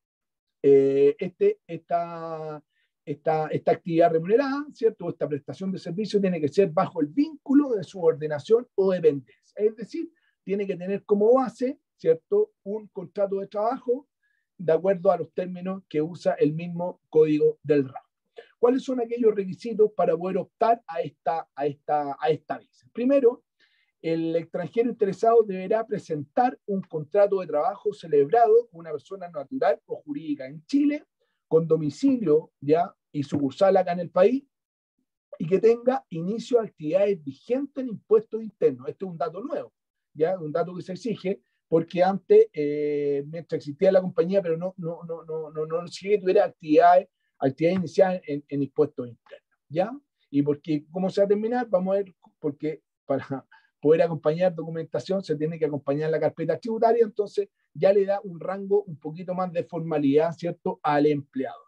Eh, este, esta, esta, esta actividad remunerada, ¿cierto? Esta prestación de servicio tiene que ser bajo el vínculo de subordinación o dependencia. Es decir, tiene que tener como base, ¿cierto?, un contrato de trabajo de acuerdo a los términos que usa el mismo código del R A M. ¿Cuáles son aquellos requisitos para poder optar a esta, a esta, a esta visa? Primero, el extranjero interesado deberá presentar un contrato de trabajo celebrado con una persona natural o jurídica en Chile, con domicilio ya y sucursal acá en el país, y que tenga inicio de actividades vigentes en impuestos internos. Este es un dato nuevo, ya un dato que se exige, porque antes, eh, mientras existía la compañía, pero no, no, no, no, no, no exigía que tuviera actividades, actividades iniciales en, en impuestos internos, ¿ya? Y porque, ¿cómo se va a terminar? Vamos a ver, porque para poder acompañar documentación se tiene que acompañar la carpeta tributaria, entonces ya le da un rango un poquito más de formalidad, ¿cierto?, al empleado.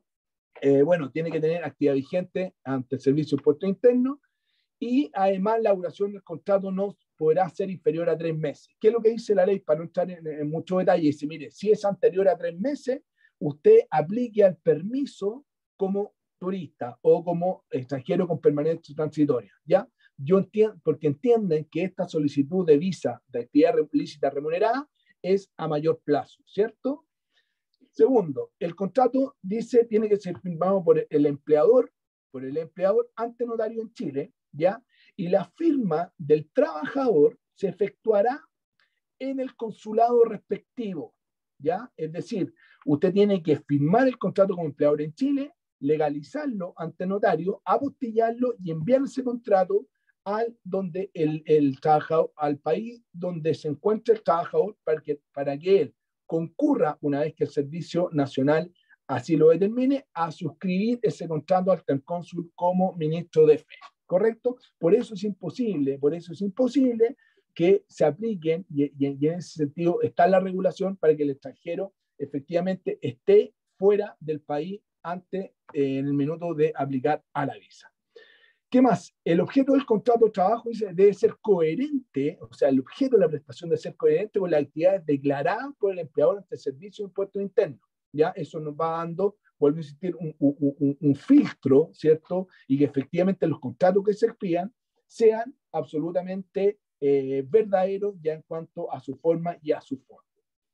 Eh, bueno, tiene que tener actividad vigente ante el Servicio de Impuestos Internos y además la duración del contrato no podrá ser inferior a tres meses. ¿Qué es lo que dice la ley? Para no entrar en, en mucho detalle, dice, mire, si es anterior a tres meses, usted aplique al permiso como turista o como extranjero con permanencia transitoria, ¿ya? Yo entiendo, porque entienden que esta solicitud de visa de actividad lícita remunerada es a mayor plazo, ¿cierto? Segundo, el contrato dice tiene que ser firmado por el empleador, por el empleador ante notario en Chile, ¿ya? Y la firma del trabajador se efectuará en el consulado respectivo, ¿ya? Es decir, usted tiene que firmar el contrato como empleador en Chile, legalizarlo ante notario, apostillarlo y enviar ese contrato al, donde el, el trabajador, al país donde se encuentra el trabajador para que, para que él concurra, una vez que el Servicio Nacional así lo determine, a suscribir ese contrato al cónsul como ministro de fe. ¿Correcto? Por eso es imposible, por eso es imposible que se apliquen, y, y, y en ese sentido está la regulación para que el extranjero efectivamente esté fuera del país antes, eh, en el minuto de aplicar a la visa. ¿Qué más? El objeto del contrato de trabajo dice, debe ser coherente, o sea, el objeto de la prestación debe ser coherente con las actividades declaradas por el empleador ante el Servicio de Impuestos Internos. ¿Ya? Eso nos va dando, vuelvo a insistir, un, un, un, un filtro, ¿cierto? Y que efectivamente los contratos que se expidan sean absolutamente eh, verdaderos ya en cuanto a su forma y a su fondo.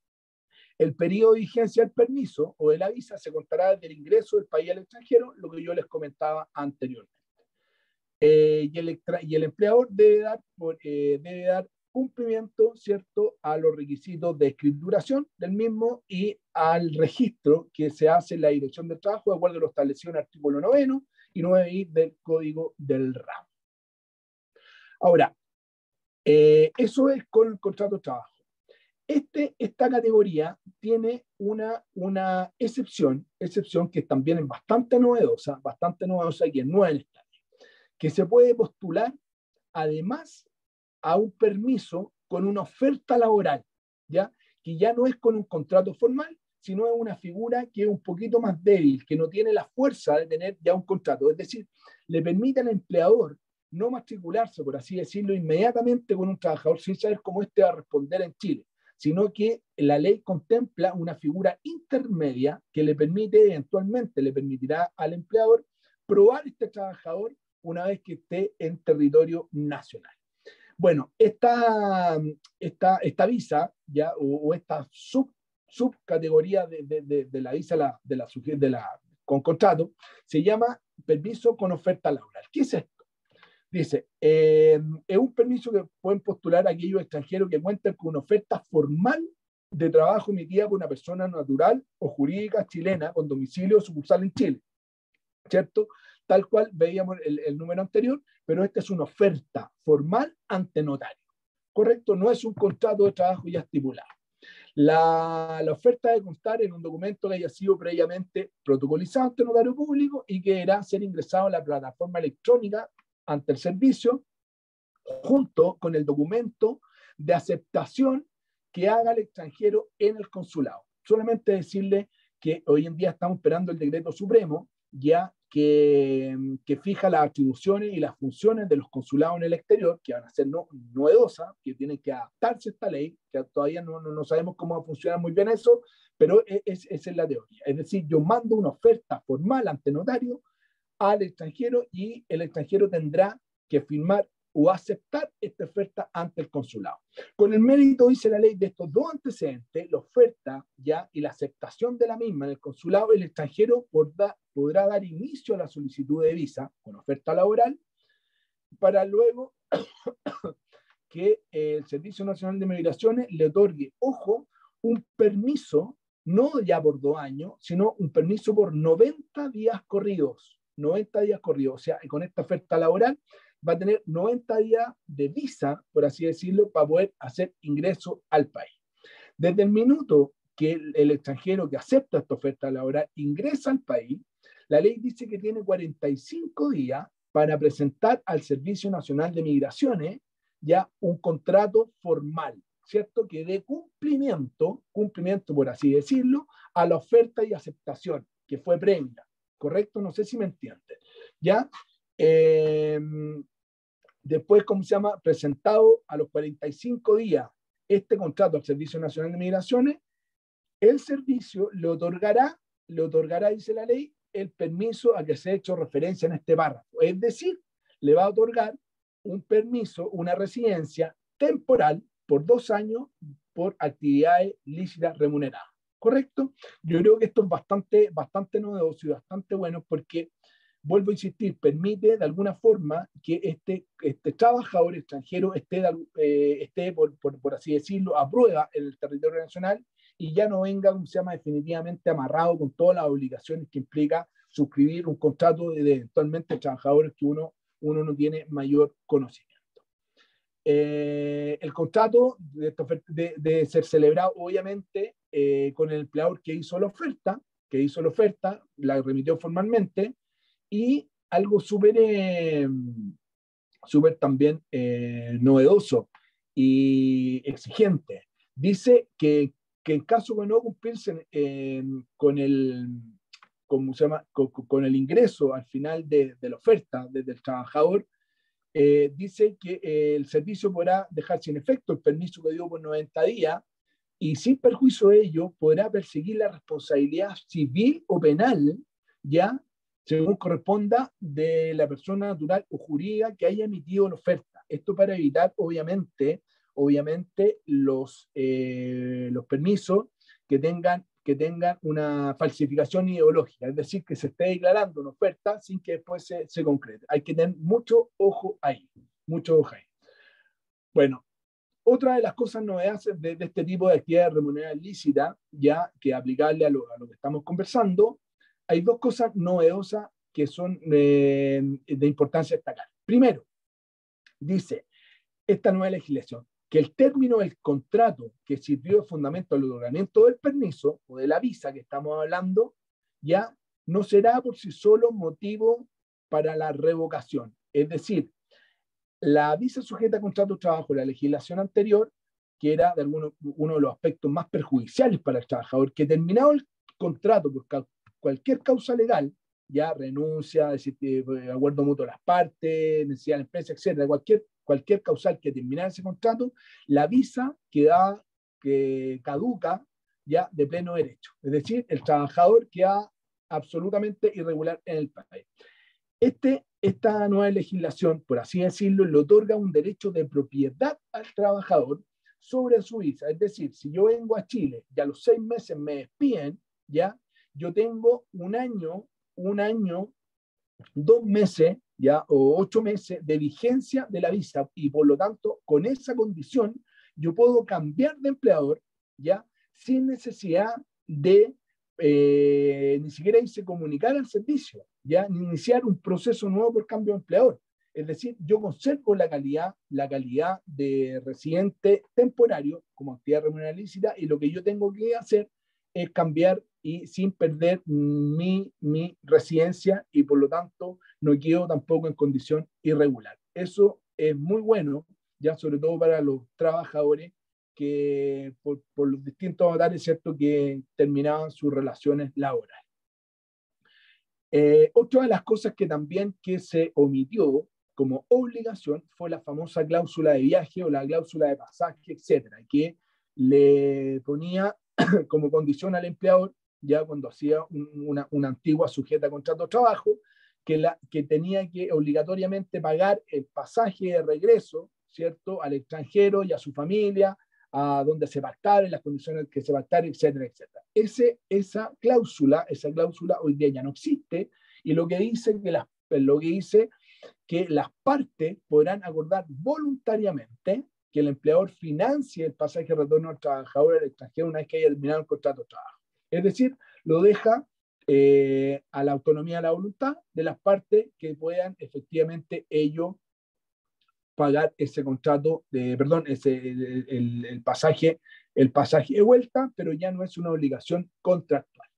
El periodo de vigencia del permiso o de la visa se contará desde el ingreso del país al extranjero, lo que yo les comentaba anteriormente. Eh, y, el, y el empleador debe dar, eh, debe dar cumplimiento, ¿cierto?, a los requisitos de escrituración del mismo y al registro que se hace en la Dirección del Trabajo de acuerdo a lo establecido en el artículo noveno y nueve i del Código del R A M. Ahora, eh, eso es con el contrato de trabajo. Este, esta categoría tiene una, una excepción, excepción que también es bastante novedosa, bastante novedosa y que es nueva en esta ley, que se puede postular además a un permiso con una oferta laboral, ¿ya? Que ya no es con un contrato formal, sino es una figura que es un poquito más débil, que no tiene la fuerza de tener ya un contrato. Es decir, le permite al empleador no matricularse, por así decirlo, inmediatamente con un trabajador sin saber cómo éste va a responder en Chile, sino que la ley contempla una figura intermedia que le permite, eventualmente le permitirá al empleador probar este trabajador una vez que esté en territorio nacional. Bueno, esta, esta, esta visa, ya, o, o esta sub, subcategoría de, de, de, de la visa la, de, la, de la, con contrato, se llama permiso con oferta laboral. ¿Qué es esto? Dice, eh, es un permiso que pueden postular aquellos extranjeros que cuenten con una oferta formal de trabajo emitida por una persona natural o jurídica chilena con domicilio o sucursal en Chile, ¿cierto? Tal cual veíamos el, el número anterior, pero esta es una oferta formal ante notario, ¿correcto? No es un contrato de trabajo ya estipulado. La, la oferta debe constar en un documento que haya sido previamente protocolizado ante notario público y que deberá ser ingresado a la plataforma electrónica ante el servicio, junto con el documento de aceptación que haga el extranjero en el consulado. Solamente decirle que hoy en día estamos esperando el decreto supremo, ya que, que fija las atribuciones y las funciones de los consulados en el exterior, que van a ser no, novedosas, que tienen que adaptarse a esta ley, que todavía no, no, no sabemos cómo va a funcionar muy bien eso, pero es, es, esa es la teoría. Es decir, yo mando una oferta formal ante notario al extranjero y el extranjero tendrá que firmar o aceptar esta oferta ante el consulado. Con el mérito, dice la ley, de estos dos antecedentes, la oferta ya y la aceptación de la misma en el consulado, el extranjero podrá, podrá dar inicio a la solicitud de visa con oferta laboral para luego que el Servicio Nacional de Migraciones le otorgue, ojo, un permiso, no ya por dos años, sino un permiso por noventa días corridos. noventa días corridos. O sea, con esta oferta laboral va a tener noventa días de visa, por así decirlo, para poder hacer ingreso al país. Desde el minuto que el, el extranjero que acepta esta oferta laboral ingresa al país, la ley dice que tiene cuarenta y cinco días para presentar al Servicio Nacional de Migraciones ya un contrato formal, ¿cierto? Que dé cumplimiento, cumplimiento por así decirlo, a la oferta y aceptación que fue previa, ¿correcto? No sé si me entienden, ¿ya? Eh, después, ¿cómo se llama? Presentado a los cuarenta y cinco días este contrato al Servicio Nacional de Migraciones, el servicio le otorgará, le otorgará, dice la ley, el permiso a que se ha hecho referencia en este párrafo. Es decir, le va a otorgar un permiso, una residencia temporal por dos años por actividades lícitas remuneradas. ¿Correcto? Yo creo que esto es bastante, bastante novedoso y bastante bueno porque, vuelvo a insistir, permite de alguna forma que este, este trabajador extranjero esté, eh, esté por, por, por así decirlo, a prueba en el territorio nacional y ya no venga, como se llama, definitivamente amarrado con todas las obligaciones que implica suscribir un contrato de, de eventualmente trabajadores que uno, uno no tiene mayor conocimiento. Eh, el contrato de, de, de ser celebrado, obviamente, eh, con el empleador que hizo la oferta, que hizo la oferta, la remitió formalmente, y algo súper eh, súper también eh, novedoso y exigente. Dice que, que en caso de no cumplirse eh, con el ¿cómo se llama? Con, con el ingreso al final de, de la oferta desde el trabajador, eh, dice que eh, el servicio podrá dejar sin efecto el permiso que dio por noventa días y sin perjuicio de ello podrá perseguir la responsabilidad civil o penal, ya según corresponda, de la persona natural o jurídica que haya emitido la oferta. Esto para evitar, obviamente, obviamente los, eh, los permisos que tengan, que tengan una falsificación ideológica, es decir, que se esté declarando una oferta sin que después se, se concrete. Hay que tener mucho ojo ahí, mucho ojo ahí. Bueno, otra de las cosas novedades de, de este tipo de actividad remunerada ilícita, ya que aplicable a lo, a lo que estamos conversando, hay dos cosas novedosas que son eh, de importancia destacar. Primero, dice esta nueva legislación, que el término del contrato que sirvió de fundamento al otorgamiento del permiso o de la visa que estamos hablando, ya no será por sí solo motivo para la revocación. Es decir, la visa sujeta a contrato de trabajo, la legislación anterior, que era de alguno, uno de los aspectos más perjudiciales para el trabajador, que terminado el contrato por ca cualquier causa legal, ya renuncia, decir, eh, acuerdo mutuo de las partes, necesidad de la empresa, etcétera, cualquier, cualquier causal que terminara ese contrato, la visa queda, que caduca ya de pleno derecho. Es decir, el trabajador queda absolutamente irregular en el país. Este, esta nueva legislación, por así decirlo, le otorga un derecho de propiedad al trabajador sobre su visa. Es decir, si yo vengo a Chile y a los seis meses me despiden, ya, yo tengo un año, un año, dos meses, ya, o ocho meses de vigencia de la visa, y por lo tanto, con esa condición, yo puedo cambiar de empleador, ya, sin necesidad de eh, ni siquiera irse a comunicar al servicio, ya, ni iniciar un proceso nuevo por cambio de empleador. Es decir, yo conservo la calidad, la calidad de residente temporario como actividad remunerada lícita, y lo que yo tengo que hacer es cambiar y sin perder mi, mi residencia, y por lo tanto no quedo tampoco en condición irregular. Eso es muy bueno, ya sobre todo para los trabajadores que por, por los distintos avatares, ¿cierto?, que terminaban sus relaciones laborales. Eh, otra de las cosas que también que se omitió como obligación fue la famosa cláusula de viaje o la cláusula de pasaje, etcétera, que le ponía como condición al empleador, ya cuando hacía un, una, una antigua sujeta a contrato de trabajo, que, la, que tenía que obligatoriamente pagar el pasaje de regreso, ¿cierto?, al extranjero y a su familia, a donde se pactara, en las condiciones que se pactara, etcétera, etcétera. Ese, esa cláusula, esa cláusula hoy día ya no existe, y lo que dice que las, lo que dice que las partes podrán acordar voluntariamente que el empleador financie el pasaje de retorno al trabajador al extranjero una vez que haya terminado el contrato de trabajo. Es decir, lo deja eh, a la autonomía de la voluntad de las partes que puedan efectivamente ellos pagar ese contrato, de, perdón, ese, el, el, el, pasaje, el pasaje de vuelta, pero ya no es una obligación contractual.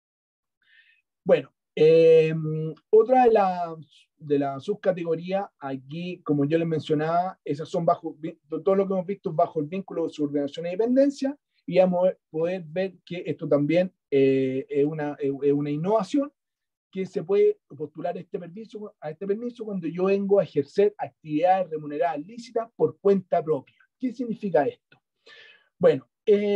Bueno, eh, otra de las de la subcategoría, aquí, como yo les mencionaba, esas son bajo, todo lo que hemos visto bajo el vínculo de subordinación y dependencia, y vamos a poder ver que esto también eh, es, una, es una innovación, que se puede postular este permiso, a este permiso cuando yo vengo a ejercer actividades remuneradas lícitas por cuenta propia. ¿Qué significa esto? Bueno,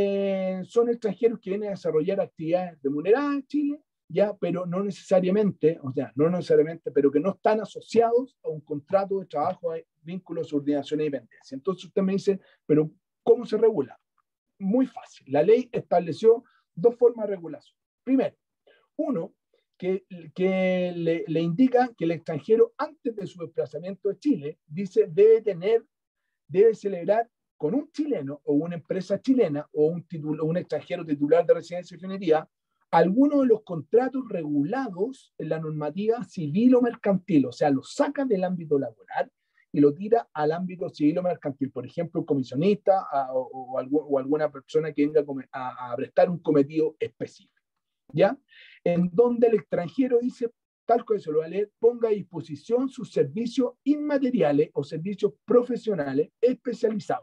eh, son extranjeros que vienen a desarrollar actividades remuneradas en Chile, ya, pero no necesariamente, o sea, no necesariamente, pero que no están asociados a un contrato de trabajo de vínculo de subordinación y dependencia. Entonces usted me dice, pero ¿cómo se regula? Muy fácil. La ley estableció dos formas de regulación. Primero, uno, que, que le, le indica que el extranjero, antes de su desplazamiento de Chile, dice, debe tener, debe celebrar con un chileno o una empresa chilena o un, titulo, un extranjero titular de residencia definitiva algunos de los contratos regulados en la normativa civil o mercantil, o sea, lo saca del ámbito laboral y lo tira al ámbito civil o mercantil. Por ejemplo, un comisionista a, o, o, algo, o alguna persona que venga a, a prestar un cometido específico, ¿ya? En donde el extranjero dice, tal como se lo va a leer, ponga a disposición sus servicios inmateriales o servicios profesionales especializados.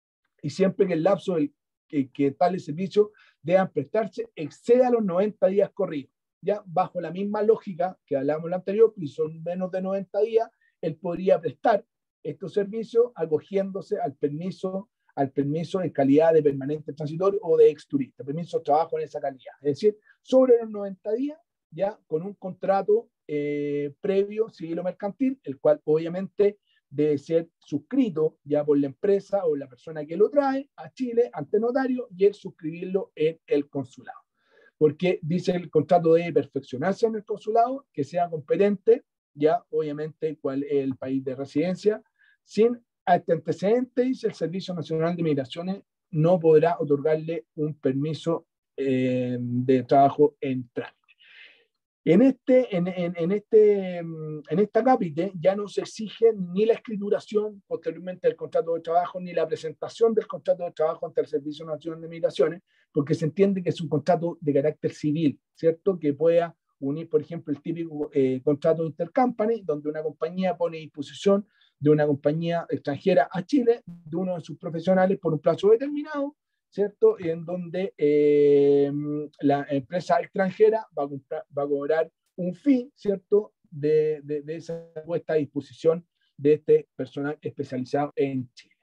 Y siempre que el lapso del que, que tales servicios deban prestarse exceda los noventa días corridos, ya bajo la misma lógica que hablábamos en la anterior, y son menos de noventa días, él podría prestar estos servicios acogiéndose al permiso, al permiso de calidad de permanente transitorio o de ex turista, permiso de trabajo en esa calidad. Es decir, sobre los noventa días, ya con un contrato eh, previo civil o mercantil, el cual obviamente debe ser suscrito ya por la empresa o la persona que lo trae a Chile ante notario y el suscribirlo en el consulado. Porque dice el contrato debe perfeccionarse en el consulado, que sea competente, ya obviamente cuál es el país de residencia. Sin este antecedente, dice el Servicio Nacional de Migraciones, no podrá otorgarle un permiso eh, de trabajo en trámite. En, este, en, en, en, este, en esta cápite ya no se exige ni la escrituración posteriormente del contrato de trabajo, ni la presentación del contrato de trabajo ante el Servicio Nacional de Migraciones, porque se entiende que es un contrato de carácter civil, ¿cierto? Que pueda unir, por ejemplo, el típico eh, contrato intercompany, donde una compañía pone a disposición de una compañía extranjera a Chile, de uno de sus profesionales por un plazo determinado, ¿cierto? Y en donde eh, la empresa extranjera va a, comprar, va a cobrar un fee, ¿cierto? De, de, de esa puesta a disposición de este personal especializado en Chile.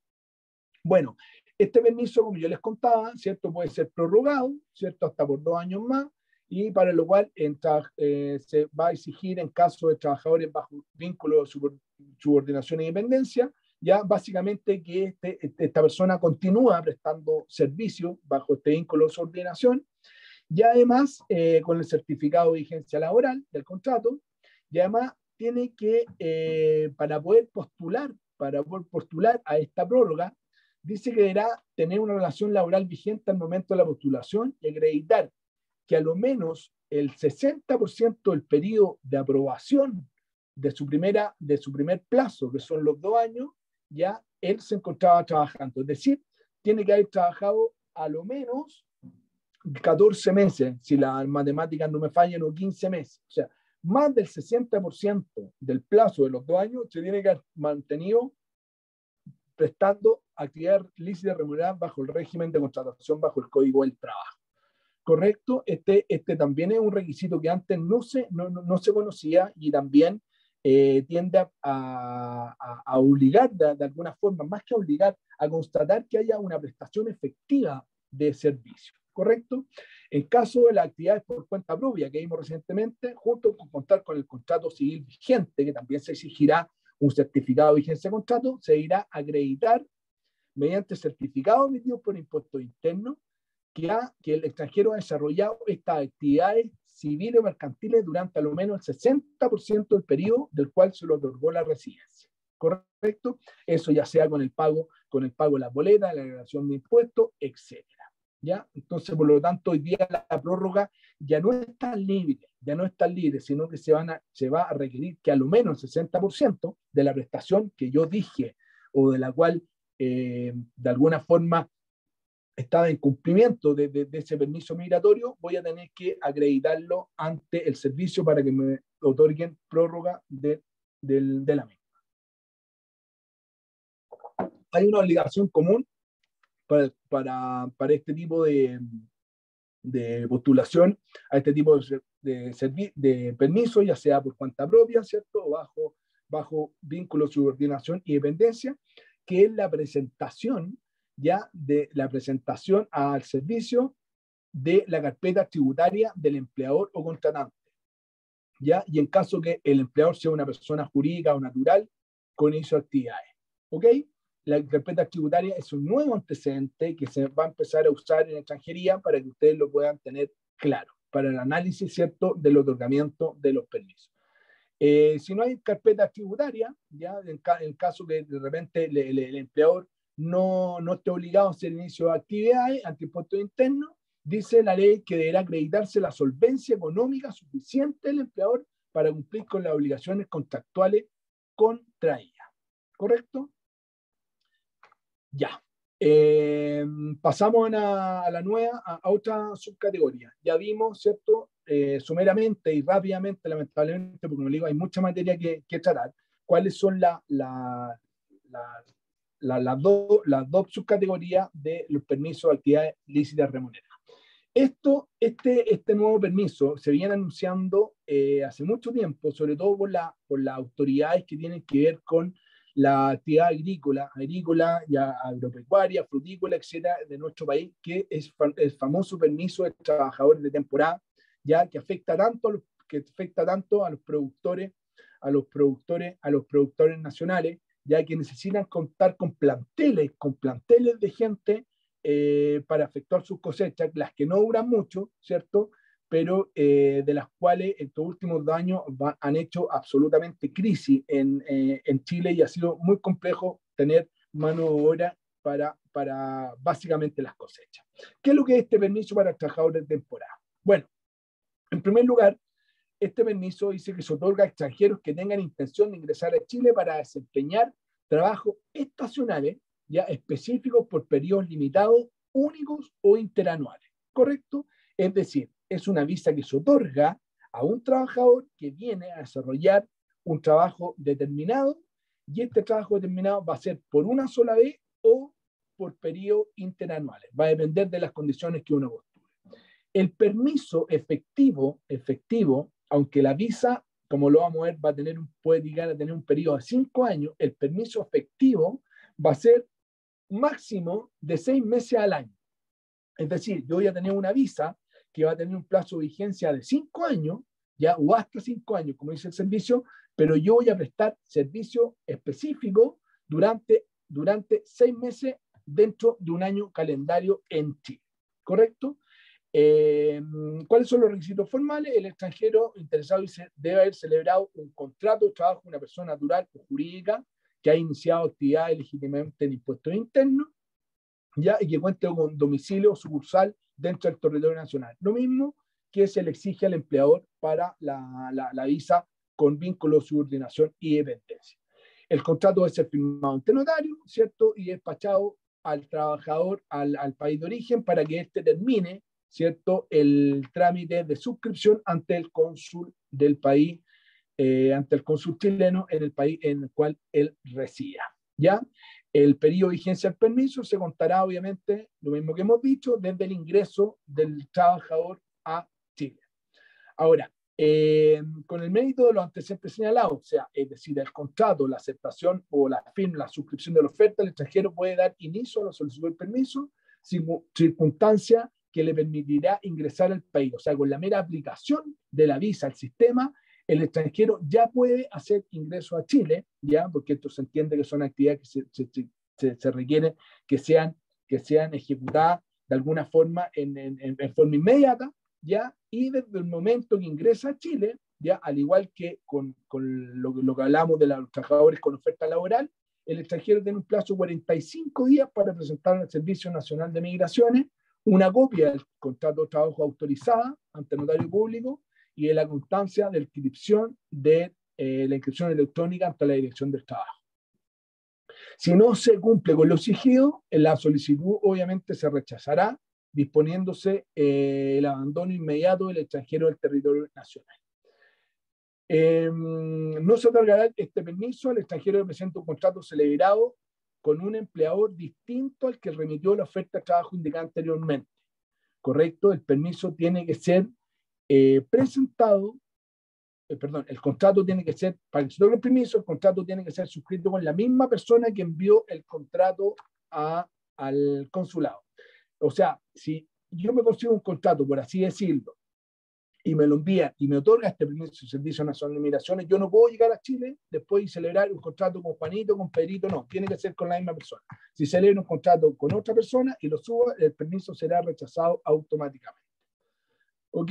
Bueno, este permiso, como yo les contaba, ¿cierto? Puede ser prorrogado, ¿cierto? Hasta por dos años más, y para lo cual en eh, se va a exigir en caso de trabajadores bajo vínculo de subordinación e independencia, ya básicamente que este, esta persona continúa prestando servicio bajo este vínculo de subordinación, y además eh, con el certificado de vigencia laboral del contrato, y además tiene que, eh, para poder postular, para poder postular a esta prórroga, dice que deberá tener una relación laboral vigente al momento de la postulación y acreditar que a lo menos el sesenta por ciento del periodo de aprobación de su, primera, de su primer plazo, que son los dos años, ya él se encontraba trabajando. Es decir, tiene que haber trabajado a lo menos catorce meses, si las matemáticas no me fallan, o quince meses. O sea, más del sesenta por ciento del plazo de los dos años se tiene que haber mantenido prestando actividad lícita remunerada bajo el régimen de contratación bajo el Código del Trabajo. ¿Correcto? Este, este también es un requisito que antes no se, no, no, no se conocía y también eh, tiende a, a, a obligar de, de alguna forma, más que obligar, a constatar que haya una prestación efectiva de servicio. ¿Correcto? En caso de las actividades por cuenta propia que vimos recientemente, junto con contar con el contrato civil vigente, que también se exigirá un certificado de vigencia de contrato, se irá a acreditar mediante certificado emitido por impuestos internos que, ha, que el extranjero ha desarrollado estas actividades civiles o mercantiles durante al menos el sesenta por ciento del periodo del cual se le otorgó la residencia. ¿Correcto? Eso ya sea con el pago, con el pago de la boleta, la declaración de impuestos, etcétera. ¿Ya? Entonces, por lo tanto, hoy día la, la prórroga ya no es tan libre, ya no es tan libre, sino que se, van a, se va a requerir que a lo menos el sesenta por ciento de la prestación que yo dije o de la cual eh, de alguna forma estaba en cumplimiento de, de, de ese permiso migratorio, voy a tener que acreditarlo ante el servicio para que me otorguen prórroga de, de, de la misma. Hay una obligación común para, para, para este tipo de, de postulación, a este tipo de, de, de permiso, ya sea por cuenta propia, ¿cierto? O bajo, bajo vínculo, subordinación y dependencia, que es la presentación ya de la presentación al servicio de la carpeta tributaria del empleador o contratante, ¿ya? Y en caso que el empleador sea una persona jurídica o natural con inicio de actividades, ¿ok? La carpeta tributaria es un nuevo antecedente que se va a empezar a usar en extranjería para que ustedes lo puedan tener claro, para el análisis, ¿cierto?, del otorgamiento de los permisos. Eh, si no hay carpeta tributaria, ya en, ca en caso que de repente le, le, el empleador no, no esté obligado a hacer inicio de actividades ante impuestos internos, dice la ley que deberá acreditarse la solvencia económica suficiente del empleador para cumplir con las obligaciones contractuales contraídas. ¿Correcto? Ya. Eh, pasamos a la, a la nueva, a, a otra subcategoría. Ya vimos, ¿cierto? Eh, sumeramente y rápidamente, lamentablemente, porque como digo, hay mucha materia que, que tratar, cuáles son las la, la, la, la dos la dos subcategorías de los permisos de actividades lícitas remuneradas. Esto, este, este nuevo permiso se viene anunciando eh, hace mucho tiempo, sobre todo por, la, por las autoridades que tienen que ver con la actividad agrícola, agrícola, ya agropecuaria, frutícola, etcétera, de nuestro país, que es el famoso permiso de trabajadores de temporada, ya que afecta tanto a los, que afecta tanto a los productores, a los productores, a los productores nacionales, ya que necesitan contar con planteles, con planteles de gente eh, para efectuar sus cosechas, las que no duran mucho, ¿cierto?, pero eh, de las cuales en estos últimos dos años va, han hecho absolutamente crisis en, eh, en Chile y ha sido muy complejo tener mano de obra para, para básicamente las cosechas. ¿Qué es lo que es este permiso para trabajadores de temporada? Bueno, en primer lugar, este permiso dice que se otorga a extranjeros que tengan intención de ingresar a Chile para desempeñar trabajos estacionales ya específicos por periodos limitados, únicos o interanuales, ¿correcto? Es decir, es una visa que se otorga a un trabajador que viene a desarrollar un trabajo determinado, y este trabajo determinado va a ser por una sola vez o por periodos interanuales. Va a depender de las condiciones que uno postule. El permiso efectivo, efectivo, aunque la visa, como lo vamos a ver, va a tener un, puede llegar a tener un periodo de cinco años, el permiso efectivo va a ser máximo de seis meses al año. Es decir, yo voy a tener una visa que va a tener un plazo de vigencia de cinco años, ya, o hasta cinco años, como dice el servicio, pero yo voy a prestar servicio específico durante, durante seis meses dentro de un año calendario en Chile, ¿correcto? Eh, ¿Cuáles son los requisitos formales? El extranjero interesado dice, debe haber celebrado un contrato de trabajo con una persona natural o jurídica que ha iniciado actividades legítimamente en impuestos internos, ya, y que cuente con domicilio o sucursal dentro del territorio nacional. Lo mismo que se le exige al empleador para la, la, la visa con vínculo, subordinación y dependencia. El contrato debe ser firmado ante notario, ¿cierto? Y despachado al trabajador, al, al país de origen, para que éste termine, ¿cierto?, el trámite de suscripción ante el cónsul del país, eh, ante el cónsul chileno en el país en el cual él resida, ¿ya? El periodo de vigencia del permiso se contará, obviamente, lo mismo que hemos dicho, desde el ingreso del trabajador a Chile. Ahora, eh, con el mérito de los antecedentes señalados, o sea, es decir, el contrato, la aceptación o la firma, la suscripción de la oferta, el extranjero puede dar inicio a la solicitud del permiso, circunstancia que le permitirá ingresar al país. O sea, con la mera aplicación de la visa al sistema, el extranjero ya puede hacer ingreso a Chile, ya, porque esto se entiende que son actividades que se, se, se, se requieren que sean, que sean ejecutadas de alguna forma en, en, en forma inmediata, ya, y desde el momento que ingresa a Chile, ya, al igual que con, con lo, lo que hablamos de los trabajadores con oferta laboral, el extranjero tiene un plazo de cuarenta y cinco días para presentar al Servicio Nacional de Migraciones una copia del contrato de trabajo autorizada ante el notario público y de la constancia de inscripción de eh, la inscripción electrónica ante la Dirección del Trabajo. Si no se cumple con lo exigido, la solicitud obviamente se rechazará, disponiéndose eh, el abandono inmediato del extranjero del territorio nacional. Eh, no se otorgará este permiso al extranjero que presente un contrato celebrado con un empleador distinto al que remitió la oferta de trabajo indicada anteriormente. ¿Correcto? El permiso tiene que ser eh, presentado, eh, perdón, el contrato tiene que ser, para que se otorgue el permiso, el contrato tiene que ser suscrito con la misma persona que envió el contrato a, al consulado. O sea, si yo me consigo un contrato, por así decirlo, y me lo envía y me otorga este permiso del Servicio Nacional de Migraciones, yo no puedo llegar a Chile después y celebrar un contrato con Juanito, con Pedrito, no, tiene que ser con la misma persona. Si celebro un contrato con otra persona y lo subo, el permiso será rechazado automáticamente. ¿Ok?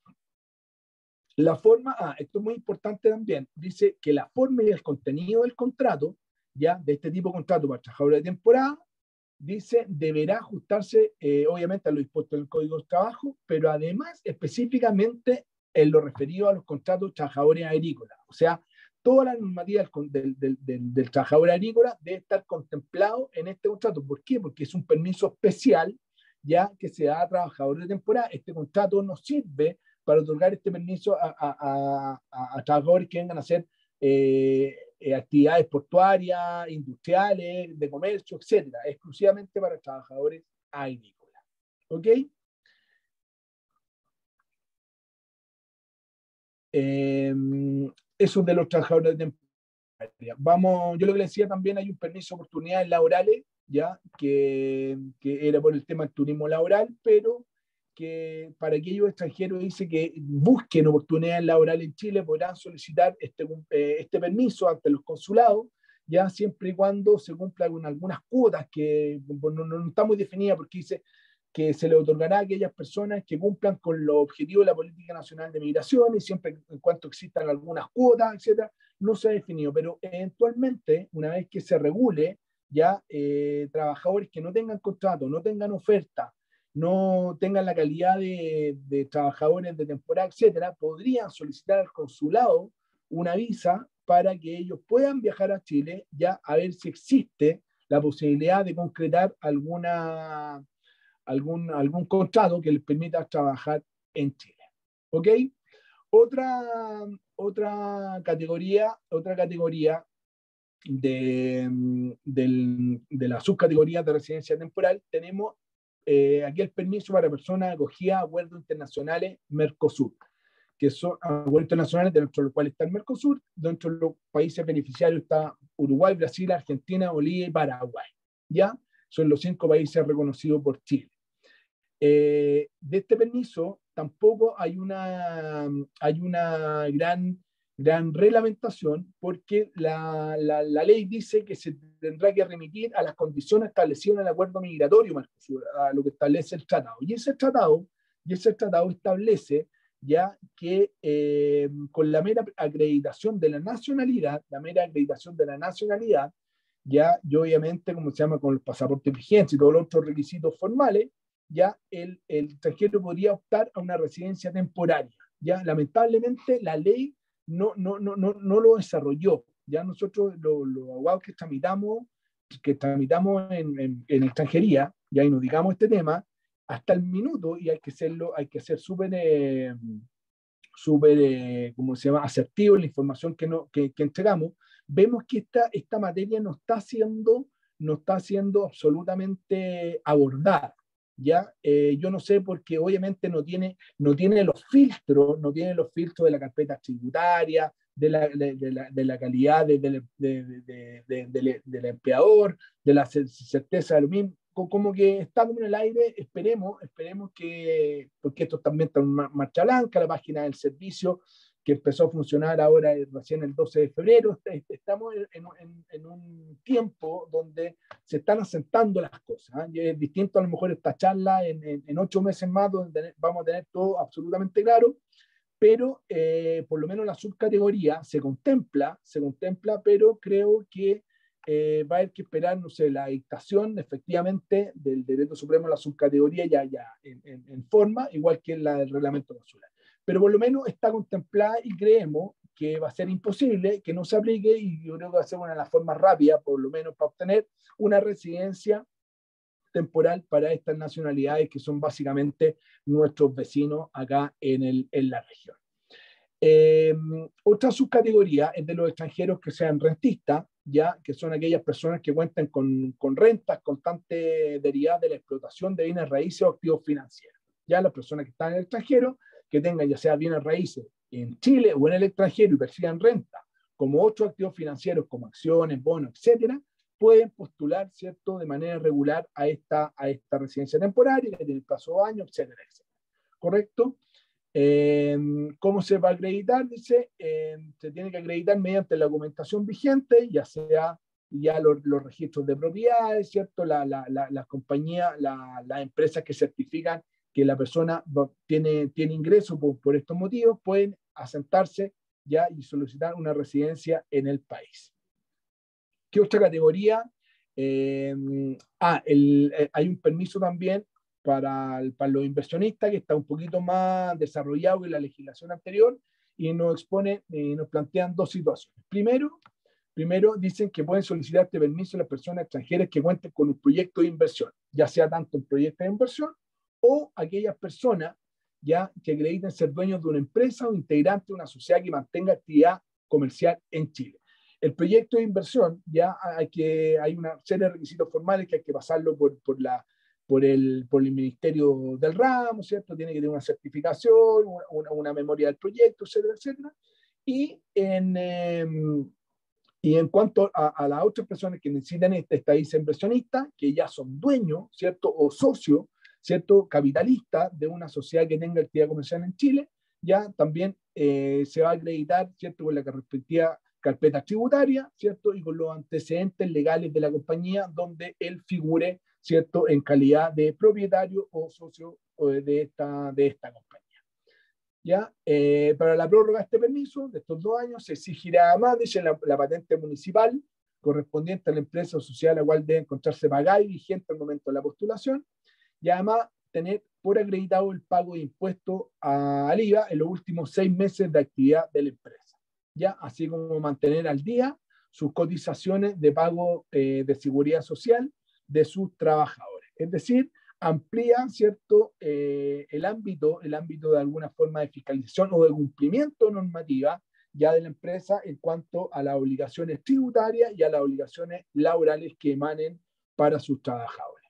La forma, ah, esto es muy importante también, dice que la forma y el contenido del contrato, ya, de este tipo de contrato para trabajadores de temporada, dice, deberá ajustarse eh, obviamente a lo dispuesto en el Código de Trabajo, pero además específicamente en lo referido a los contratos de trabajadores agrícolas. O sea, toda la normativa del, del, del, del trabajador agrícola debe estar contemplado en este contrato. ¿Por qué? Porque es un permiso especial ya que se da a trabajadores de temporada. Este contrato nos sirve para otorgar este permiso a, a, a, a trabajadores que vengan a hacer eh, Eh, actividades portuarias, industriales, de comercio, etcétera, exclusivamente para trabajadores agrícolas. ¿Ok? Eh, eso de los trabajadores de temporada. Vamos, yo lo que les decía también, hay un permiso de oportunidades laborales, ya, que, que era por el tema del turismo laboral, pero que para aquellos extranjeros dice que busquen oportunidades laborales en Chile podrán solicitar este, eh, este permiso ante los consulados, ya siempre y cuando se cumpla con algunas cuotas que no, no, no está muy definida porque dice que se le otorgará a aquellas personas que cumplan con los objetivos de la Política Nacional de Migración y siempre en cuanto existan algunas cuotas, etcétera, no se ha definido, pero eventualmente, una vez que se regule, ya eh, trabajadores que no tengan contrato, no tengan oferta, no tengan la calidad de, de trabajadores de temporada, etcétera, podrían solicitar al consulado una visa para que ellos puedan viajar a Chile, ya a ver si existe la posibilidad de concretar alguna, algún, algún contrato que les permita trabajar en Chile. ¿Ok? Otra, otra categoría, otra categoría de, de, de la subcategoría de residencia temporal, tenemos eh, aquí el permiso para personas acogidas a acuerdos internacionales Mercosur, que son acuerdos internacionales dentro de los cuales está el Mercosur. Dentro de los países beneficiarios está Uruguay, Brasil, Argentina, Bolivia y Paraguay. ¿Ya? Son los cinco países reconocidos por Chile. Eh, de este permiso tampoco hay una, hay una gran, gran reglamentación, porque la, la, la ley dice que se tendrá que remitir a las condiciones establecidas en el acuerdo migratorio Mercosur, a lo que establece el tratado. Y ese tratado, y ese tratado establece ya que eh, con la mera acreditación de la nacionalidad, la mera acreditación de la nacionalidad, ya, y obviamente, como se llama, con el pasaporte vigente y todos los otros requisitos formales, ya el, el extranjero podría optar a una residencia temporaria. Ya, lamentablemente, la ley no, no, no, no, no lo desarrolló. Ya nosotros, los lo abogados que tramitamos, que tramitamos en, en, en extranjería, ya y nos digamos este tema, hasta el minuto, y hay que serlo, hay que ser súper, eh, súper, eh, ¿cómo se llama?, asertivo en la información que, no, que, que entregamos, vemos que esta, esta materia no está siendo, no está siendo absolutamente abordada. ¿Ya? Eh, yo no sé, porque obviamente no tiene, no tiene los filtros, no tiene los filtros de la carpeta tributaria, de la, de, de la, de la calidad del de, de, de, de, de, de empleador, de la certeza de lo mismo, como que está como en el aire. Esperemos, esperemos que, porque esto también está en marcha blanca, la página del servicio que empezó a funcionar ahora recién el doce de febrero, estamos en, en, en un tiempo donde se están asentando las cosas, ¿eh? Y es distinto a lo mejor esta charla en, en, en ocho meses más, donde vamos a tener todo absolutamente claro, pero eh, por lo menos la subcategoría se contempla, se contempla, pero creo que eh, va a haber que esperar, no sé, la dictación efectivamente del Decreto Supremo de la subcategoría ya, ya en, en, en forma, igual que la del reglamento consular. Pero por lo menos está contemplada y creemos que va a ser imposible que no se aplique, y yo creo que va a ser una de las formas rápidas, por lo menos, para obtener una residencia temporal para estas nacionalidades que son básicamente nuestros vecinos acá en, el, en la región. Eh, otra subcategoría es de los extranjeros que sean rentistas, ya que son aquellas personas que cuentan con, con rentas constantes derivadas de la explotación de bienes raíces o activos financieros. Ya las personas que están en el extranjero, que tengan ya sea bienes raíces en Chile o en el extranjero y perciban renta, como otros activos financieros como acciones, bonos, etcétera, pueden postular, ¿cierto?, de manera regular a esta, a esta residencia temporaria, que tiene plazo de años, etcétera, etcétera. ¿Correcto? Eh, ¿Cómo se va a acreditar? Dice, eh, se tiene que acreditar mediante la documentación vigente, ya sea ya los, los registros de propiedades, ¿cierto? La, la, la, la compañía, la, las empresas que certifican que la persona tiene, tiene ingresos por, por estos motivos, pueden asentarse ya y solicitar una residencia en el país. ¿Qué otra categoría? Eh, ah, el, eh, hay un permiso también para, el, para los inversionistas que está un poquito más desarrollado que la legislación anterior, y nos expone, eh, nos plantean dos situaciones. Primero, primero dicen que pueden solicitar este permiso a las personas extranjeras que cuenten con un proyecto de inversión, ya sea tanto un proyecto de inversión o aquellas personas ya que acrediten ser dueños de una empresa o integrantes de una sociedad que mantenga actividad comercial en Chile. El proyecto de inversión, ya hay, que, hay una serie de requisitos formales que hay que pasarlo por, por, la, por, el, por el Ministerio del Ramo, ¿cierto? Tiene que tener una certificación, una, una memoria del proyecto, etcétera, etcétera. Y en, eh, y en cuanto a, a las otras personas que necesitan esta estadía inversionista, que ya son dueños, ¿cierto? O socios, ¿cierto? Capitalistas de una sociedad que tenga actividad comercial en Chile, ya también eh, se va a acreditar, ¿cierto? Con la respectiva carpeta tributaria, ¿cierto? Y con los antecedentes legales de la compañía donde él figure, ¿cierto?, en calidad de propietario o socio de esta, de esta compañía. ¿Ya? Eh, para la prórroga de este permiso, de estos dos años, se exigirá además, dice, la, la patente municipal correspondiente a la empresa o sociedad a la cual debe encontrarse pagada y vigente al momento de la postulación, y además tener por acreditado el pago de impuestos al I V A en los últimos seis meses de actividad de la empresa, ¿ya? Así como mantener al día sus cotizaciones de pago eh, de seguridad social de sus trabajadores. Es decir, amplía, ¿cierto?, eh, el ámbito, el ámbito de alguna forma de fiscalización o de cumplimiento normativa ya de la empresa en cuanto a las obligaciones tributarias y a las obligaciones laborales que emanen para sus trabajadores.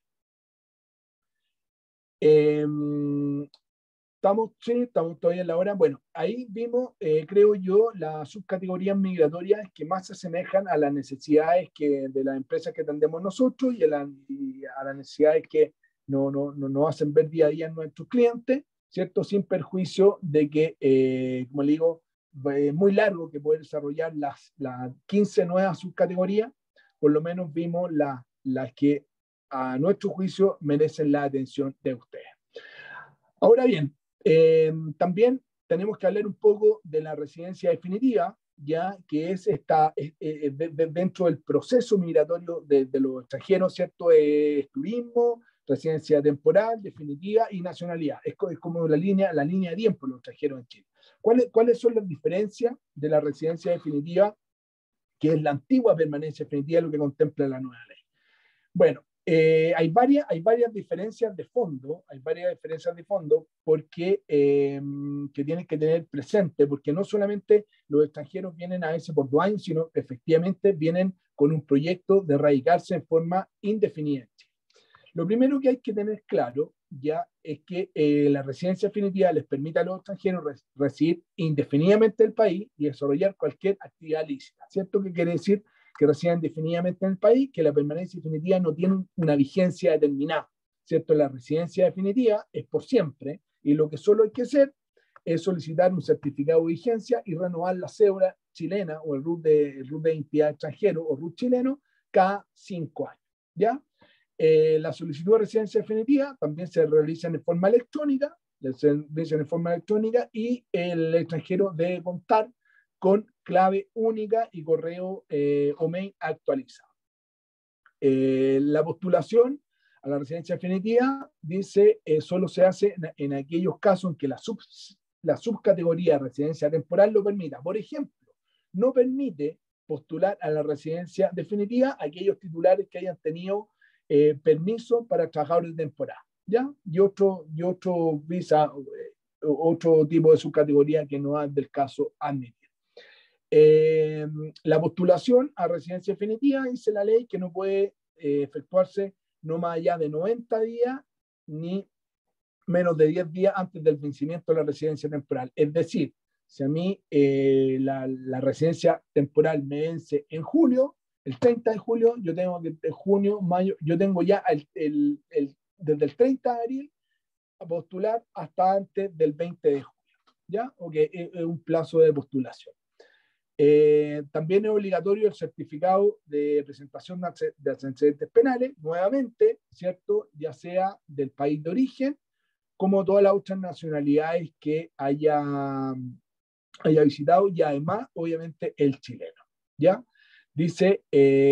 Eh, estamos, sí, estamos todavía en la hora. Bueno, ahí vimos, eh, creo yo, las subcategorías migratorias que más se asemejan a las necesidades que, de las empresas que atendemos nosotros y a, la, y a las necesidades que no, no, no nos hacen ver día a día en nuestros clientes, ¿cierto? Sin perjuicio de que, eh, como le digo, es muy largo que poder desarrollar las, las quince nuevas subcategorías. Por lo menos vimos la, las que a nuestro juicio merecen la atención de ustedes. Ahora bien, eh, también tenemos que hablar un poco de la residencia definitiva, ya que es esta, eh, eh, de, de, dentro del proceso migratorio de, de los extranjeros, ¿cierto? Es turismo, residencia temporal, definitiva y nacionalidad. Es, es como la línea, la línea de tiempo de los extranjeros en Chile. ¿Cuáles, ¿Cuáles son las diferencias de la residencia definitiva, que es la antigua permanencia definitiva, lo que contempla la nueva ley? Bueno, eh, hay, varias, hay varias diferencias de fondo, hay varias diferencias de fondo porque, eh, que tienen que tener presente, porque no solamente los extranjeros vienen a veces por dos años, sino efectivamente vienen con un proyecto de radicarse en forma indefinida. Lo primero que hay que tener claro ya es que eh, la residencia definitiva les permite a los extranjeros res, residir indefinidamente en el país y desarrollar cualquier actividad lícita. ¿Cierto? ¿Qué quiere decir? Que residen indefinidamente en el país, que la permanencia definitiva no tiene una vigencia determinada, ¿cierto? La residencia definitiva es por siempre y lo que solo hay que hacer es solicitar un certificado de vigencia y renovar la cédula chilena o el R U T de, el R U T de identidad extranjero o R U T chileno cada cinco años, ¿ya? Eh, la solicitud de residencia definitiva también se realiza en forma electrónica, se realiza en forma electrónica y el extranjero debe contar con clave única y correo eh, o mail actualizado. Eh, la postulación a la residencia definitiva dice eh, solo se hace en, en aquellos casos en que la, sub, la subcategoría de residencia temporal lo permita. Por ejemplo, no permite postular a la residencia definitiva a aquellos titulares que hayan tenido eh, permiso para trabajadores de temporada, ¿ya? Y otro, y otro visa, eh, otro tipo de subcategoría que no es del caso admitido. Eh, la postulación a residencia definitiva dice la ley que no puede eh, efectuarse no más allá de noventa días ni menos de diez días antes del vencimiento de la residencia temporal. Es decir, si a mí eh, la, la residencia temporal me vence en julio, el treinta de julio, yo tengo que, de junio, mayo, yo tengo ya el, el, el, desde el treinta de abril a postular hasta antes del veinte de julio, ¿ya? O que es, es un plazo de postulación. Eh, también es obligatorio el certificado de presentación de antecedentes penales, nuevamente, ¿cierto? Ya sea del país de origen, como todas las otras nacionalidades que haya, haya visitado, y además, obviamente, el chileno, ¿ya? Dice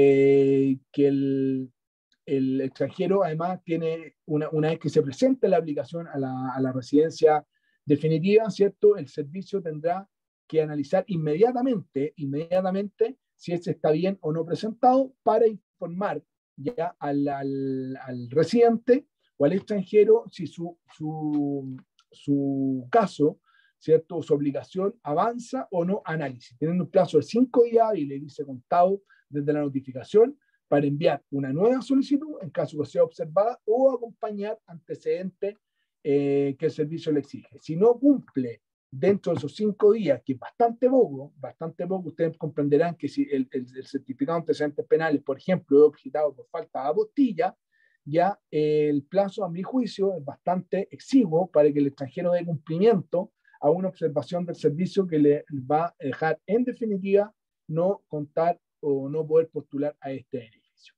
eh, que el, el extranjero, además, tiene, una, una vez que se presente la aplicación a la, a la residencia definitiva, ¿cierto? El servicio tendrá que analizar inmediatamente, inmediatamente si ese está bien o no presentado para informar ya al, al, al residente o al extranjero si su, su, su caso, ¿cierto? Su obligación avanza o no análisis, teniendo un plazo de cinco días y le dice contado desde la notificación para enviar una nueva solicitud en caso que sea observada o acompañar antecedentes eh, que el servicio le exige. Si no cumple dentro de esos cinco días, que es bastante poco, bastante poco, ustedes comprenderán que si el, el, el certificado de antecedentes penales, por ejemplo, es objetado por falta de apostilla, ya eh, el plazo, a mi juicio, es bastante exiguo para que el extranjero dé cumplimiento a una observación del servicio que le va a dejar, en definitiva, no contar o no poder postular a este beneficio.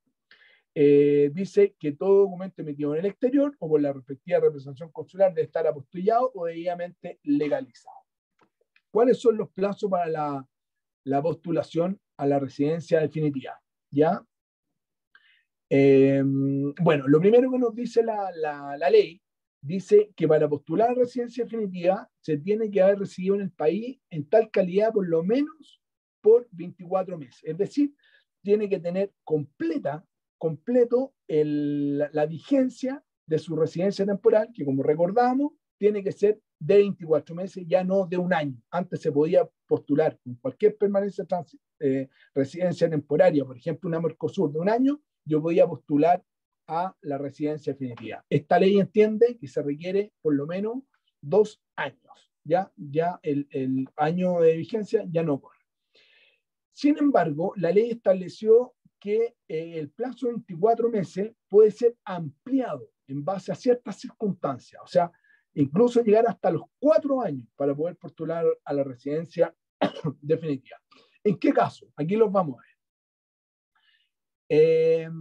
Eh, dice que todo documento emitido en el exterior o por la respectiva representación consular debe estar apostillado o debidamente legalizado. ¿Cuáles son los plazos para la, la postulación a la residencia definitiva? ¿Ya? Eh, bueno, lo primero que nos dice la, la, la ley dice que para postular a residencia definitiva se tiene que haber residido en el país en tal calidad por lo menos por veinticuatro meses. Es decir, tiene que tener completa, completo el, la, la vigencia de su residencia temporal, que como recordamos, tiene que ser de veinticuatro meses, ya no de un año. Antes se podía postular con cualquier permanencia trans, eh, residencia temporaria, por ejemplo, una Mercosur de un año, yo podía postular a la residencia definitiva. Esta ley entiende que se requiere por lo menos dos años. Ya, ya el, el año de vigencia ya no corre. Sin embargo, la ley estableció que eh, el plazo de veinticuatro meses puede ser ampliado en base a ciertas circunstancias. O sea, incluso llegar hasta los cuatro años para poder postular a la residencia definitiva. ¿En qué caso? Aquí los vamos a ver. Eh,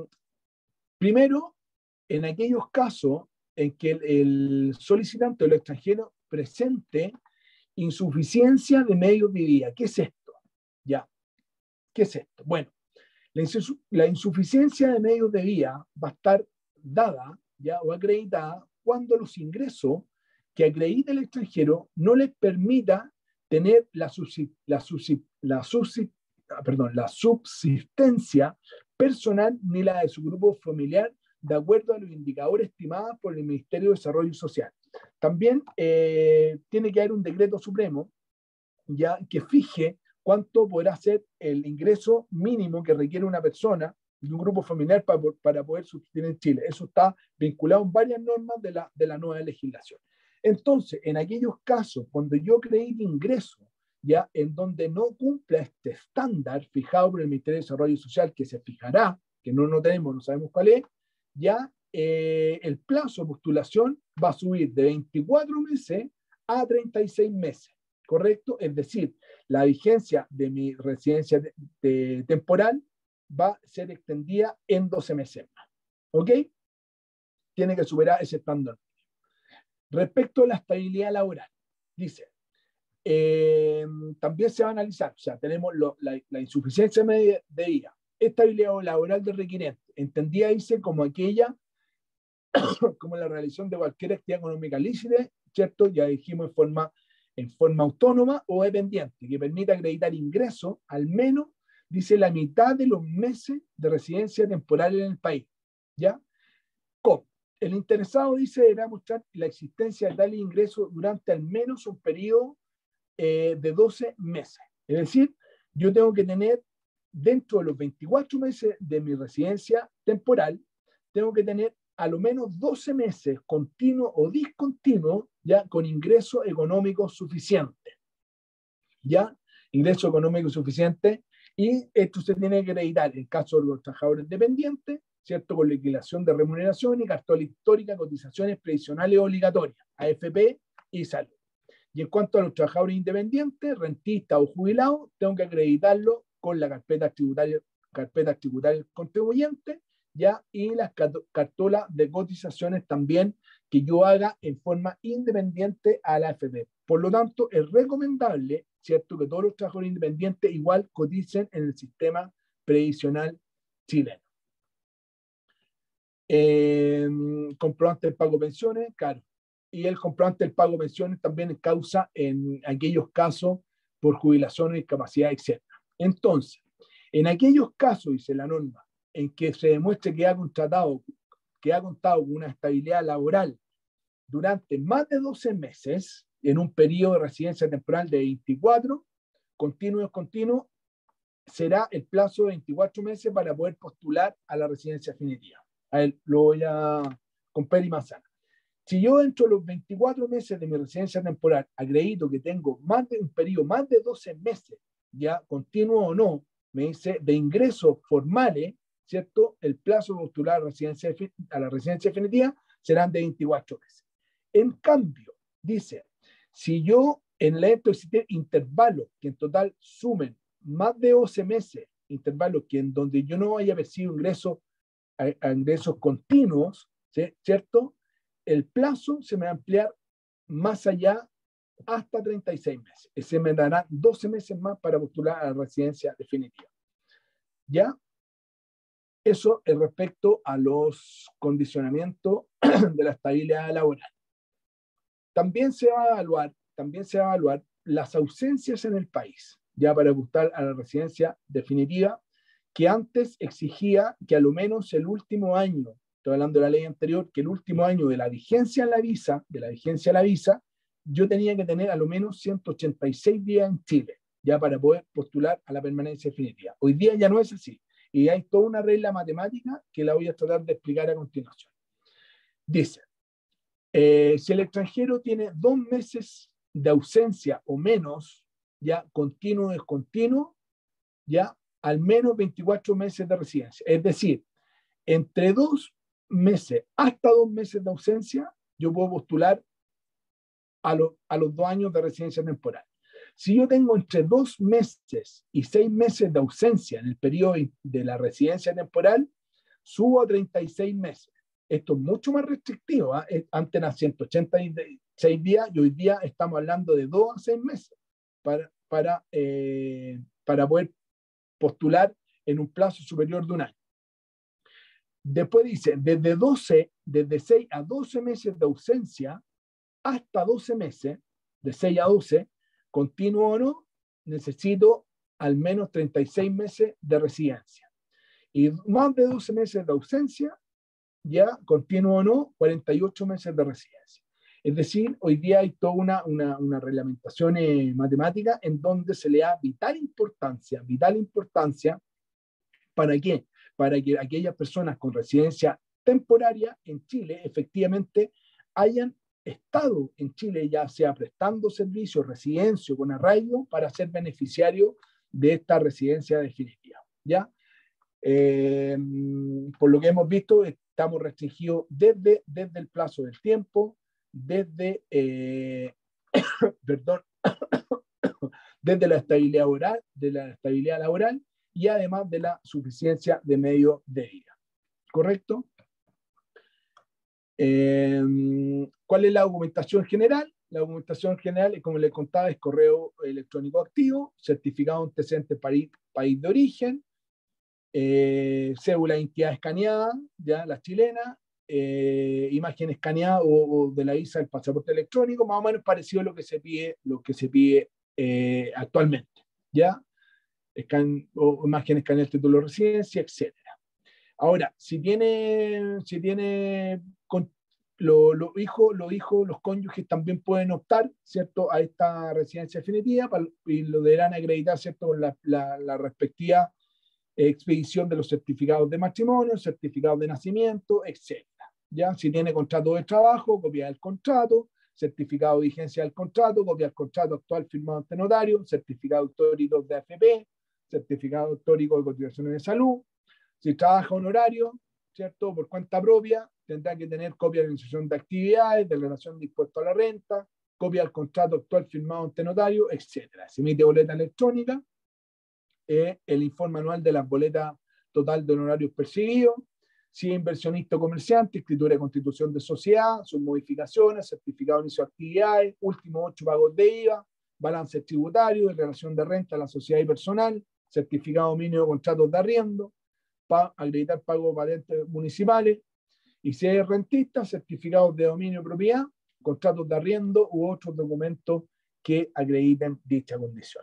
primero, en aquellos casos en que el, el solicitante o el extranjero presente insuficiencia de medios de vida. ¿Qué es esto? Ya. ¿Qué es esto? Bueno, la, insu la insuficiencia de medios de vida va a estar dada ya o acreditada cuando los ingresos que acredita el extranjero no les permita tener la, subsi la, subsi la, subsi perdón, la subsistencia personal ni la de su grupo familiar de acuerdo a los indicadores estimados por el Ministerio de Desarrollo Social. También eh, tiene que haber un decreto supremo ya que fije cuánto podrá ser el ingreso mínimo que requiere una persona de un grupo familiar para, para poder subsistir en Chile. Eso está vinculado en varias normas de la, de la nueva legislación. Entonces, en aquellos casos, cuando yo acredite ingreso, ya en donde no cumpla este estándar fijado por el Ministerio de Desarrollo Social, que se fijará, que no lo tenemos, no sabemos cuál es, ya eh, el plazo de postulación va a subir de veinticuatro meses a treinta y seis meses. ¿Correcto? Es decir, la vigencia de mi residencia de, de, temporal va a ser extendida en doce meses más. ¿Ok? Tiene que superar ese estándar. Respecto a la estabilidad laboral, dice, eh, también se va a analizar, o sea, tenemos lo, la, la insuficiencia de, de vida, estabilidad laboral del requirente, entendida, dice, como aquella, como la realización de cualquier actividad económica lícita, ¿cierto? Ya dijimos en forma en forma autónoma o dependiente, que permita acreditar ingresos al menos, dice, la mitad de los meses de residencia temporal en el país. ¿Ya? ¿Cómo? El interesado, dice, deberá mostrar la existencia de tal ingreso durante al menos un periodo eh, de doce meses. Es decir, yo tengo que tener, dentro de los veinticuatro meses de mi residencia temporal, tengo que tener a lo menos doce meses continuo o discontinuo, ya con ingreso económico suficiente. ¿Ya? Ingreso económico suficiente. Y esto se tiene que acreditar en caso de los trabajadores dependientes, ¿cierto? Con liquidación de remuneración y cartola histórica, cotizaciones previsionales obligatorias, A F P y salud. Y en cuanto a los trabajadores independientes, rentistas o jubilados, tengo que acreditarlo con la carpeta tributaria, carpeta tributaria contribuyente, ¿ya? Y las cartolas de cotizaciones también que yo haga en forma independiente a la A F P. Por lo tanto, es recomendable, ¿cierto?, que todos los trabajadores independientes igual coticen en el sistema previsional chileno. Eh, comprobante del pago de pensiones, claro. Y el comprobante del pago de pensiones también causa en aquellos casos por jubilación, discapacidad, etcétera. Entonces, en aquellos casos, dice la norma, en que se demuestre que ha contratado, que ha contado con una estabilidad laboral durante más de doce meses, en un periodo de residencia temporal de veinticuatro, continuos, continuos, será el plazo de veinticuatro meses para poder postular a la residencia definitiva. A ver, lo voy a con pera y manzana. Si yo dentro de los veinticuatro meses de mi residencia temporal acredito que tengo más de un periodo, más de doce meses, ya continuo o no, me dice de ingresos formales, ¿cierto? El plazo de postular a la residencia, a la residencia definitiva serán de veinticuatro meses. En cambio, dice, si yo en el evento existen intervalos que en total sumen más de doce meses, intervalos que en donde yo no haya percibido ingresos, a, a ingresos continuos, ¿sí? ¿Cierto? El plazo se me va a ampliar más allá hasta treinta y seis meses. Se me dará doce meses más para postular a la residencia definitiva. ¿Ya? Eso es respecto a los condicionamientos de la estabilidad laboral. También se va a evaluar, también se va a evaluar las ausencias en el país, ya para ajustar a la residencia definitiva, que antes exigía que a lo menos el último año, estoy hablando de la ley anterior, que el último año de la vigencia de la visa, de la vigencia de la visa, yo tenía que tener a lo menos ciento ochenta y seis días en Chile, ya para poder postular a la permanencia definitiva. Hoy día ya no es así, y hay toda una regla matemática que la voy a tratar de explicar a continuación. Dice, eh, si el extranjero tiene dos meses de ausencia o menos, ya continuo o descontinuo, ya al menos veinticuatro meses de residencia. Es decir, entre dos meses hasta dos meses de ausencia, yo puedo postular a, lo, a los dos años de residencia temporal. Si yo tengo entre dos meses y seis meses de ausencia en el periodo de la residencia temporal, subo a treinta y seis meses. Esto es mucho más restrictivo. ¿eh? Antes eran ciento ochenta y seis días y hoy día estamos hablando de dos a seis meses para, para, eh, para poder postular en un plazo superior de un año. Después dice, desde doce, desde seis a doce meses de ausencia hasta doce meses, de seis a doce, continuo o no, necesito al menos treinta y seis meses de residencia. Y más de doce meses de ausencia, ya continuo o no, cuarenta y ocho meses de residencia. Es decir, hoy día hay toda una, una, una reglamentación eh, matemática en donde se le da vital importancia, vital importancia, ¿para qué? Para que aquellas personas con residencia temporaria en Chile efectivamente hayan estado en Chile, ya sea prestando servicio, residencia con arraigo, para ser beneficiario de esta residencia definitiva. ¿Ya? Eh, por lo que hemos visto, estamos restringidos desde, desde el plazo del tiempo, desde, eh, perdón, desde la estabilidad laboral, de la estabilidad laboral y además de la suficiencia de medio de vida. ¿Correcto? Eh, ¿Cuál es la documentación general? La documentación general, como les contaba, es correo electrónico activo, certificado antecedente país, país de origen, eh, cédula de identidad escaneada, ya la chilena, eh, imagen escaneada o, o de la visa del pasaporte electrónico, más o menos parecido a lo que se pide, lo que se pide eh, actualmente, ya, Escan, o imagen escaneada del título de residencia, etcétera. Ahora, si tiene, si tiene con, lo, lo hijo, los hijos, los cónyuges también pueden optar, ¿cierto?, a esta residencia definitiva para, y lo deberán acreditar, ¿cierto?, con la, la, la respectiva expedición de los certificados de matrimonio, certificados de nacimiento, etcétera. ¿Ya? Si tiene contrato de trabajo, copia del contrato, certificado de vigencia del contrato, copia del contrato actual firmado ante notario, certificado histórico de A F P, certificado histórico de cotizaciones de salud. Si trabaja honorario, ¿cierto?, por cuenta propia, tendrá que tener copia de la instrucción de actividades, de relación de impuesto a la renta, copia del contrato actual firmado ante notario, etcétera. Se emite boleta electrónica, eh, el informe anual de las boletas total de honorarios percibidos, si es inversionista o comerciante, escritura de constitución de sociedad, sus modificaciones, certificado de inicio de actividades, últimos ocho pagos de I V A, balance tributario, declaración de renta a la sociedad y personal, certificado mínimo de contratos de arriendo, para acreditar pago de patentes municipales, y si es rentista, certificados de dominio de propiedad, contratos de arriendo u otros documentos que acrediten dicha condición.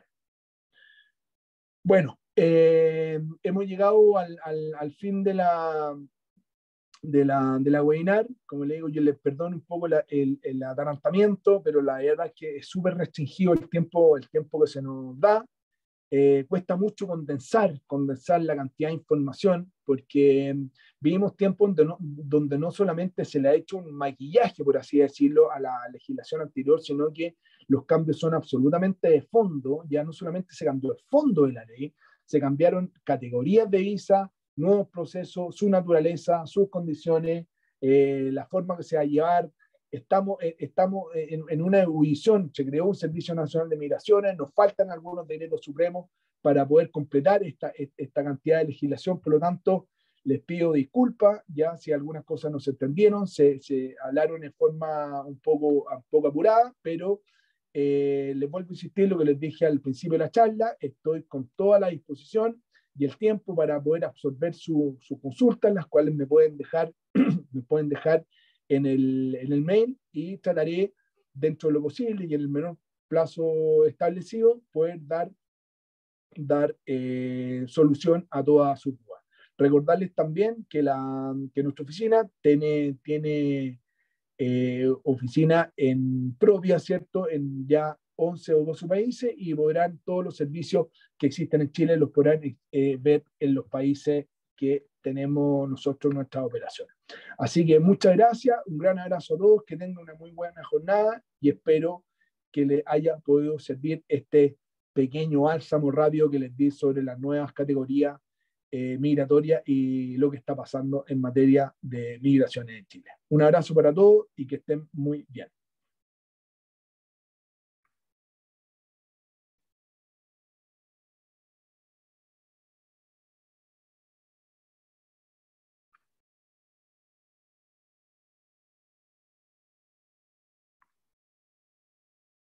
Bueno, eh, hemos llegado al, al, al fin de la, de la, de la webinar. Como le digo, yo les perdono un poco la, el, el atarantamiento, pero la verdad es que es súper restringido el tiempo, el tiempo que se nos da. Eh, cuesta mucho condensar, condensar la cantidad de información, porque vivimos tiempos donde no, donde no solamente se le ha hecho un maquillaje, por así decirlo, a la legislación anterior, sino que los cambios son absolutamente de fondo. Ya no solamente se cambió el fondo de la ley, se cambiaron categorías de visa, nuevos procesos, su naturaleza, sus condiciones, eh, la forma que se va a llevar. Estamos, eh, estamos en, en una ebullición, se creó un Servicio Nacional de Migraciones, nos faltan algunos decretos supremos para poder completar esta, esta cantidad de legislación, por lo tanto, les pido disculpas, ya si algunas cosas no se entendieron, se, se hablaron en forma un poco, un poco apurada, pero eh, les vuelvo a insistir lo que les dije al principio de la charla, estoy con toda la disposición, y el tiempo para poder absorber sus su consultas, las cuales me pueden dejar, me pueden dejar en el, en el mail, y trataré dentro de lo posible y en el menor plazo establecido poder dar, dar eh, solución a todas sus dudas. Recordarles también que, la, que nuestra oficina tiene, tiene eh, oficina en propia, ¿cierto? En ya once o doce países, y podrán todos los servicios que existen en Chile los podrán eh, ver en los países que tenemos nosotros nuestras operaciones. Así que muchas gracias, un gran abrazo a todos, que tengan una muy buena jornada y espero que les haya podido servir este pequeño álzamo rápido que les di sobre las nuevas categorías eh, migratorias y lo que está pasando en materia de migraciones en Chile. Un abrazo para todos y que estén muy bien.